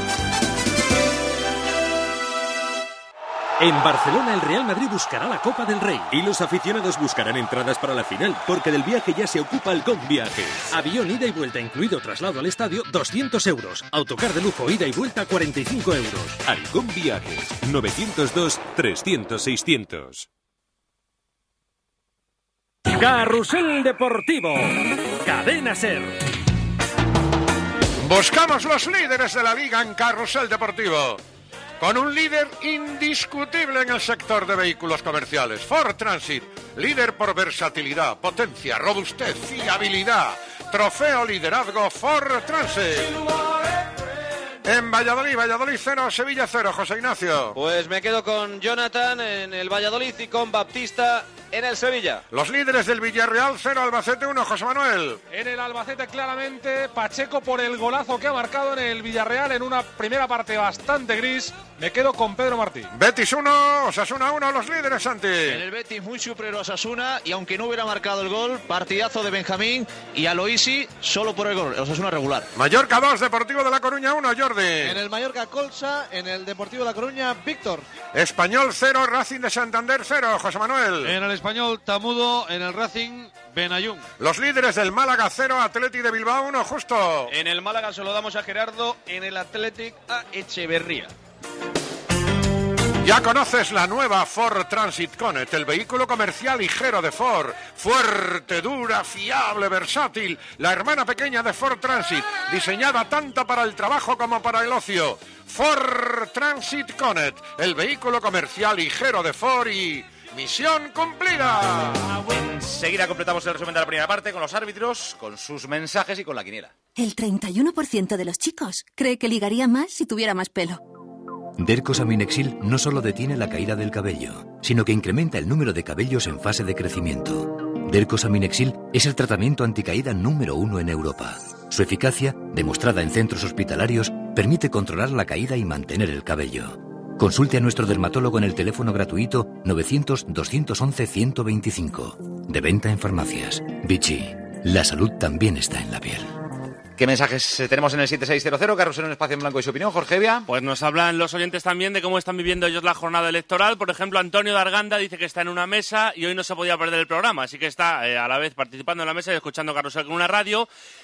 Speaker 24: En Barcelona el Real Madrid buscará la Copa del Rey y los aficionados buscarán entradas para la final, porque del viaje ya se ocupa el Com Viajes. Avión ida y vuelta incluido traslado al estadio, doscientos euros. Autocar de lujo ida y vuelta, cuarenta y cinco euros.
Speaker 27: Aricom Viajes, novecientos dos, trescientos, seiscientos.
Speaker 24: Carrusel Deportivo, Cadena SER.
Speaker 8: Buscamos los líderes de la liga en Carrusel Deportivo, con un líder indiscutible en el sector de vehículos comerciales. Ford Transit, líder por versatilidad, potencia, robustez, fiabilidad. Trofeo liderazgo Ford Transit. En Valladolid, Valladolid cero, Sevilla cero, José Ignacio.
Speaker 10: Pues me quedo con Jonathan en el Valladolid y con Baptista en el Sevilla.
Speaker 8: Los líderes del Villarreal cero, Albacete uno, José Manuel.
Speaker 11: En el Albacete claramente Pacheco por el golazo que ha marcado en el Villarreal en una primera parte bastante gris. Me quedo con Pedro Martí.
Speaker 8: Betis uno, Osasuna uno, los líderes, Santi.
Speaker 12: En el Betis muy superior a Osasuna y aunque no hubiera marcado el gol, partidazo de Benjamín y Aloisi solo por el gol, Osasuna regular.
Speaker 8: Mallorca dos, Deportivo de La Coruña uno, Jordi.
Speaker 2: En el Mallorca Colsa, en el Deportivo de La Coruña, Víctor.
Speaker 8: Español cero, Racing de Santander cero, José Manuel.
Speaker 13: En el Español Tamudo, en el Racing Benayoun.
Speaker 8: Los líderes del Málaga cero, Atleti de Bilbao uno, Justo.
Speaker 15: En el Málaga se lo damos a Gerardo, en el Athletic a Echeverría.
Speaker 8: Ya conoces la nueva Ford Transit Connect, el vehículo comercial ligero de Ford. Fuerte, dura, fiable, versátil. La hermana pequeña de Ford Transit, diseñada tanto para el trabajo como para el ocio. Ford Transit Connect, el vehículo comercial ligero de Ford y... ¡misión cumplida!
Speaker 1: Enseguida completamos el resumen de la primera parte con los árbitros, con sus mensajes y con la quiniela.
Speaker 3: El treinta y uno por ciento de los chicos cree que ligaría más si tuviera más pelo.
Speaker 6: Dercosaminexil no solo detiene la caída del cabello, sino que incrementa el número de cabellos en fase de crecimiento. Dercosaminexil es el tratamiento anticaída número uno en Europa. Su eficacia, demostrada en centros hospitalarios, permite controlar la caída y mantener el cabello. Consulte a nuestro dermatólogo en el teléfono gratuito novecientos, doscientos once, ciento veinticinco. De venta en farmacias. Vichy. La salud también está en la piel.
Speaker 1: ¿Qué mensajes tenemos en el siete seis cero cero? Carrusel en Espacio en Blanco y su opinión. Jorge Evia.
Speaker 7: Pues nos hablan los oyentes también de cómo están viviendo ellos la jornada electoral. Por ejemplo, Antonio de Arganda dice que está en una mesa y hoy no se podía perder el programa. Así que está eh, a la vez participando en la mesa y escuchando Carrusel con una radio.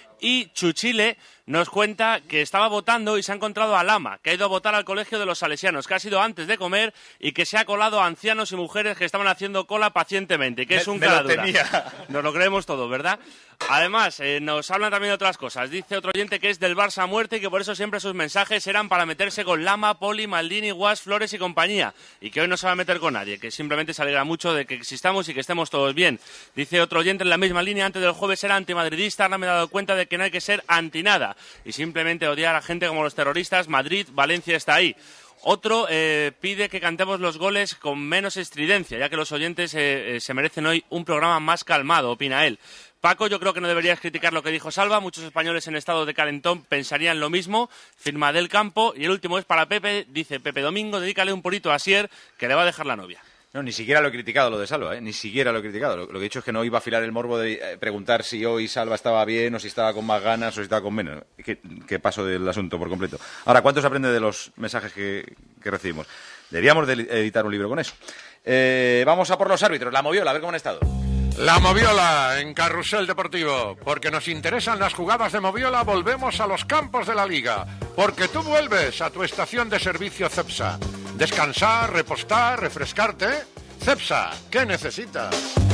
Speaker 7: Y Chuchile nos cuenta que estaba votando y se ha encontrado a Lama, que ha ido a votar al colegio de los salesianos, que ha sido antes de comer y que se ha colado a ancianos y mujeres que estaban haciendo cola pacientemente, que es un caradura. Nos lo creemos todo, ¿verdad? Además, eh, nos hablan también de otras cosas. Dice otro oyente que es del Barça a muerte y que por eso siempre sus mensajes eran para meterse con Lama, Poli, Maldini, Guas, Flores y compañía. Y que hoy no se va a meter con nadie, que simplemente se alegra mucho de que existamos y que estemos todos bien. Dice otro oyente en la misma línea, antes del jueves era antimadridista, ahora me he dado cuenta de que no hay que ser anti nada y simplemente odiar a gente como los terroristas. Madrid, Valencia está ahí. Otro eh, pide que cantemos los goles con menos estridencia, ya que los oyentes eh, eh, se merecen hoy un programa más calmado, opina él. Paco, yo creo que no deberías criticar lo que dijo Salva. Muchos españoles en estado de calentón pensarían lo mismo. Firma del Campo. Y el último es para Pepe. Dice Pepe Domingo, dedícale un purito a Asier, que le va a dejar la novia.
Speaker 1: No, ni siquiera lo he criticado lo de Salva, ¿eh? Ni siquiera lo he criticado. Lo, lo que he dicho es que no iba a afilar el morbo de eh, preguntar si hoy Salva estaba bien o si estaba con más ganas o si estaba con menos. Que, que paso del asunto por completo. Ahora, ¿cuánto se aprende de los mensajes que, que recibimos? Deberíamos de editar un libro con eso. Eh, vamos a por los árbitros. La Moviola, a ver cómo han estado.
Speaker 8: La Moviola en Carrusel Deportivo. Porque nos interesan las jugadas de Moviola, volvemos a los campos de la Liga. Porque tú vuelves a tu estación de servicio Cepsa. Descansar, repostar, refrescarte. Cepsa, ¿qué necesitas?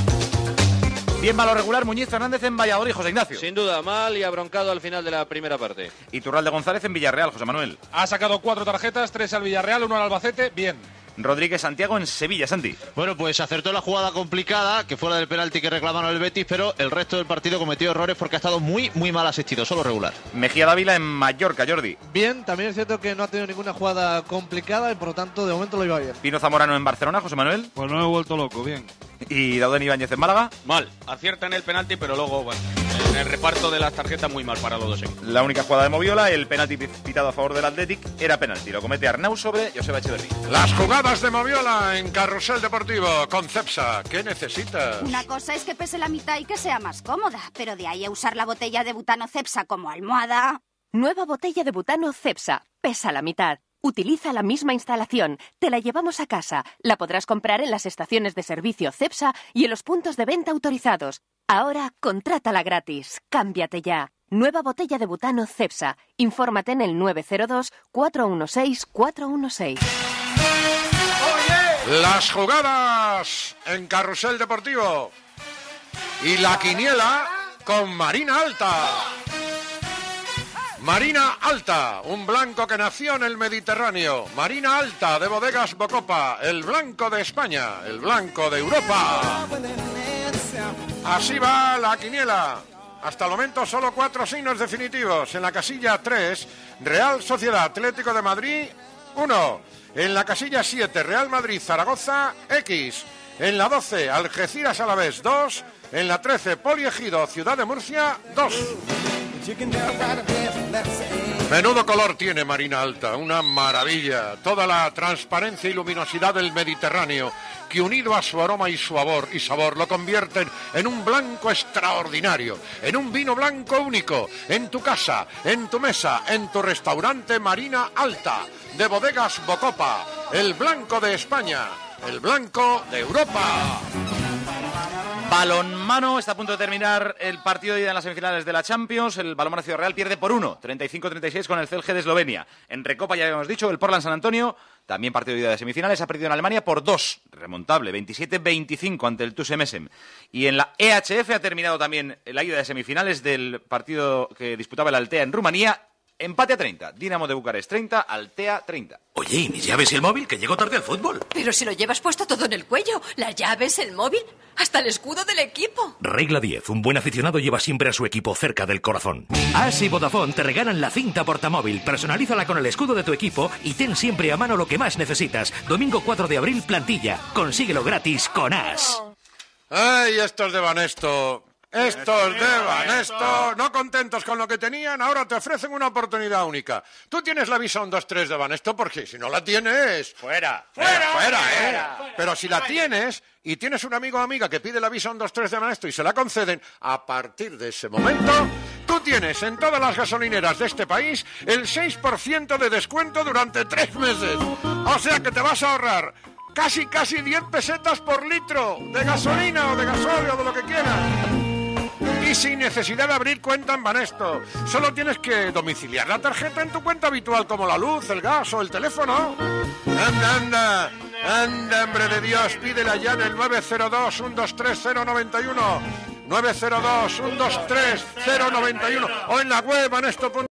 Speaker 1: Bien, malo regular, Muñiz Fernández en Valladolid, José Ignacio.
Speaker 10: Sin duda, mal y abroncado al final de la primera parte.
Speaker 1: Y Turralde González en Villarreal, José Manuel.
Speaker 11: Ha sacado cuatro tarjetas, tres al Villarreal, uno al Albacete, bien.
Speaker 1: Rodríguez Santiago en Sevilla, Santi.
Speaker 12: Bueno, pues acertó la jugada complicada, que fue la del penalti que reclamaron el Betis, pero el resto del partido cometió errores porque ha estado muy, muy mal asistido, solo regular.
Speaker 1: Mejía Dávila en Mallorca, Jordi.
Speaker 2: Bien, también es cierto que no ha tenido ninguna jugada complicada y por lo tanto de momento lo iba bien.
Speaker 1: Pino Zamorano en Barcelona, José Manuel.
Speaker 9: Pues no he vuelto loco, bien.
Speaker 1: Y Dauden Ibáñez en Málaga.
Speaker 15: Mal, acierta en el penalti, pero luego, bueno, en el reparto de las tarjetas muy mal para los dos. ¿eh?
Speaker 1: La única jugada de Moviola, el penalti pitado a favor del Athletic, era penalti. Lo comete Arnau sobre Joseba Echeverri.
Speaker 8: Las jugadas de Moviola en Carrusel Deportivo con Cepsa. ¿Qué necesitas?
Speaker 14: Una cosa es que pese la mitad y que sea más cómoda, pero de ahí a usar la botella de butano Cepsa como almohada.
Speaker 17: Nueva botella de butano Cepsa. Pesa la mitad. Utiliza la misma instalación. Te la llevamos a casa. La podrás comprar en las estaciones de servicio Cepsa y en los puntos de venta autorizados. Ahora, contrátala gratis. Cámbiate ya. Nueva botella de butano Cepsa. Infórmate en el nueve cero dos, cuatro uno seis, cuatro uno seis.
Speaker 8: Las jugadas en Carrusel Deportivo. Y la quiniela con Marina Alta. Marina Alta, un blanco que nació en el Mediterráneo. Marina Alta, de Bodegas Bocopa, el blanco de España, el blanco de Europa. Así va la quiniela. Hasta el momento solo cuatro signos definitivos. En la casilla tres, Real Sociedad Atlético de Madrid, uno. En la casilla siete, Real Madrid Zaragoza, X. En la doce, Algeciras Alavés, dos. En la trece, Poliegido Ciudad de Murcia, dos. Menudo color tiene Marina Alta, una maravilla. Toda la transparencia y luminosidad del Mediterráneo, que unido a su aroma y su sabor, y sabor lo convierten en un blanco extraordinario, en un vino blanco único, en tu casa, en tu mesa, en tu restaurante. Marina Alta, de Bodegas Bocopa, el blanco de España, el blanco de Europa.
Speaker 1: Balonmano, está a punto de terminar el partido de ida en las semifinales de la Champions. El Balonmano Ciudad Real pierde por uno, treinta y cinco a treinta y seis con el C L G de Eslovenia. En Recopa ya habíamos dicho, el Portland San Antonio, también partido de ida de semifinales, ha perdido en Alemania por dos, remontable, veintisiete a veinticinco ante el Tuse Messem. Y en la E H F ha terminado también la ida de semifinales del partido que disputaba el Altea en Rumanía. Empate a treinta. Dinamo de Bucarest treinta, Altea treinta.
Speaker 4: Oye, ¿y mis llaves y el móvil? Que llego tarde al fútbol.
Speaker 9: Pero si lo llevas puesto todo en el cuello. Las llaves, el móvil, hasta el escudo del equipo.
Speaker 4: Regla diez. Un buen aficionado lleva siempre a su equipo cerca del corazón. As y Vodafone te regalan la cinta portamóvil. Personalízala con el escudo de tu equipo y ten siempre a mano lo que más necesitas. Domingo cuatro de abril, plantilla. Consíguelo gratis con As.
Speaker 8: ¡Ay, estos de Banesto! Estos de Banesto, no contentos con lo que tenían, ahora te ofrecen una oportunidad única. Tú tienes la Visa uno dos tres de Banesto porque si no la tienes...
Speaker 1: ¡Fuera!
Speaker 8: ¡Fuera, eh, fuera, fuera! Eh. Pero si la tienes y tienes un amigo o amiga que pide la Visa uno dos tres de Banesto y se la conceden, a partir de ese momento, tú tienes en todas las gasolineras de este país el seis por ciento de descuento durante tres meses. O sea que te vas a ahorrar casi, casi diez pesetas por litro de gasolina o de gasóleo o de lo que quieras. Y sin necesidad de abrir cuenta en Banesto. Solo tienes que domiciliar la tarjeta en tu cuenta habitual, como la luz, el gas o el teléfono. Anda, anda, anda, hombre de Dios, pídela ya en el nueve cero dos, uno dos tres, cero nueve uno. nueve cero dos, uno dos tres, cero nueve uno. O en la web banesto punto com.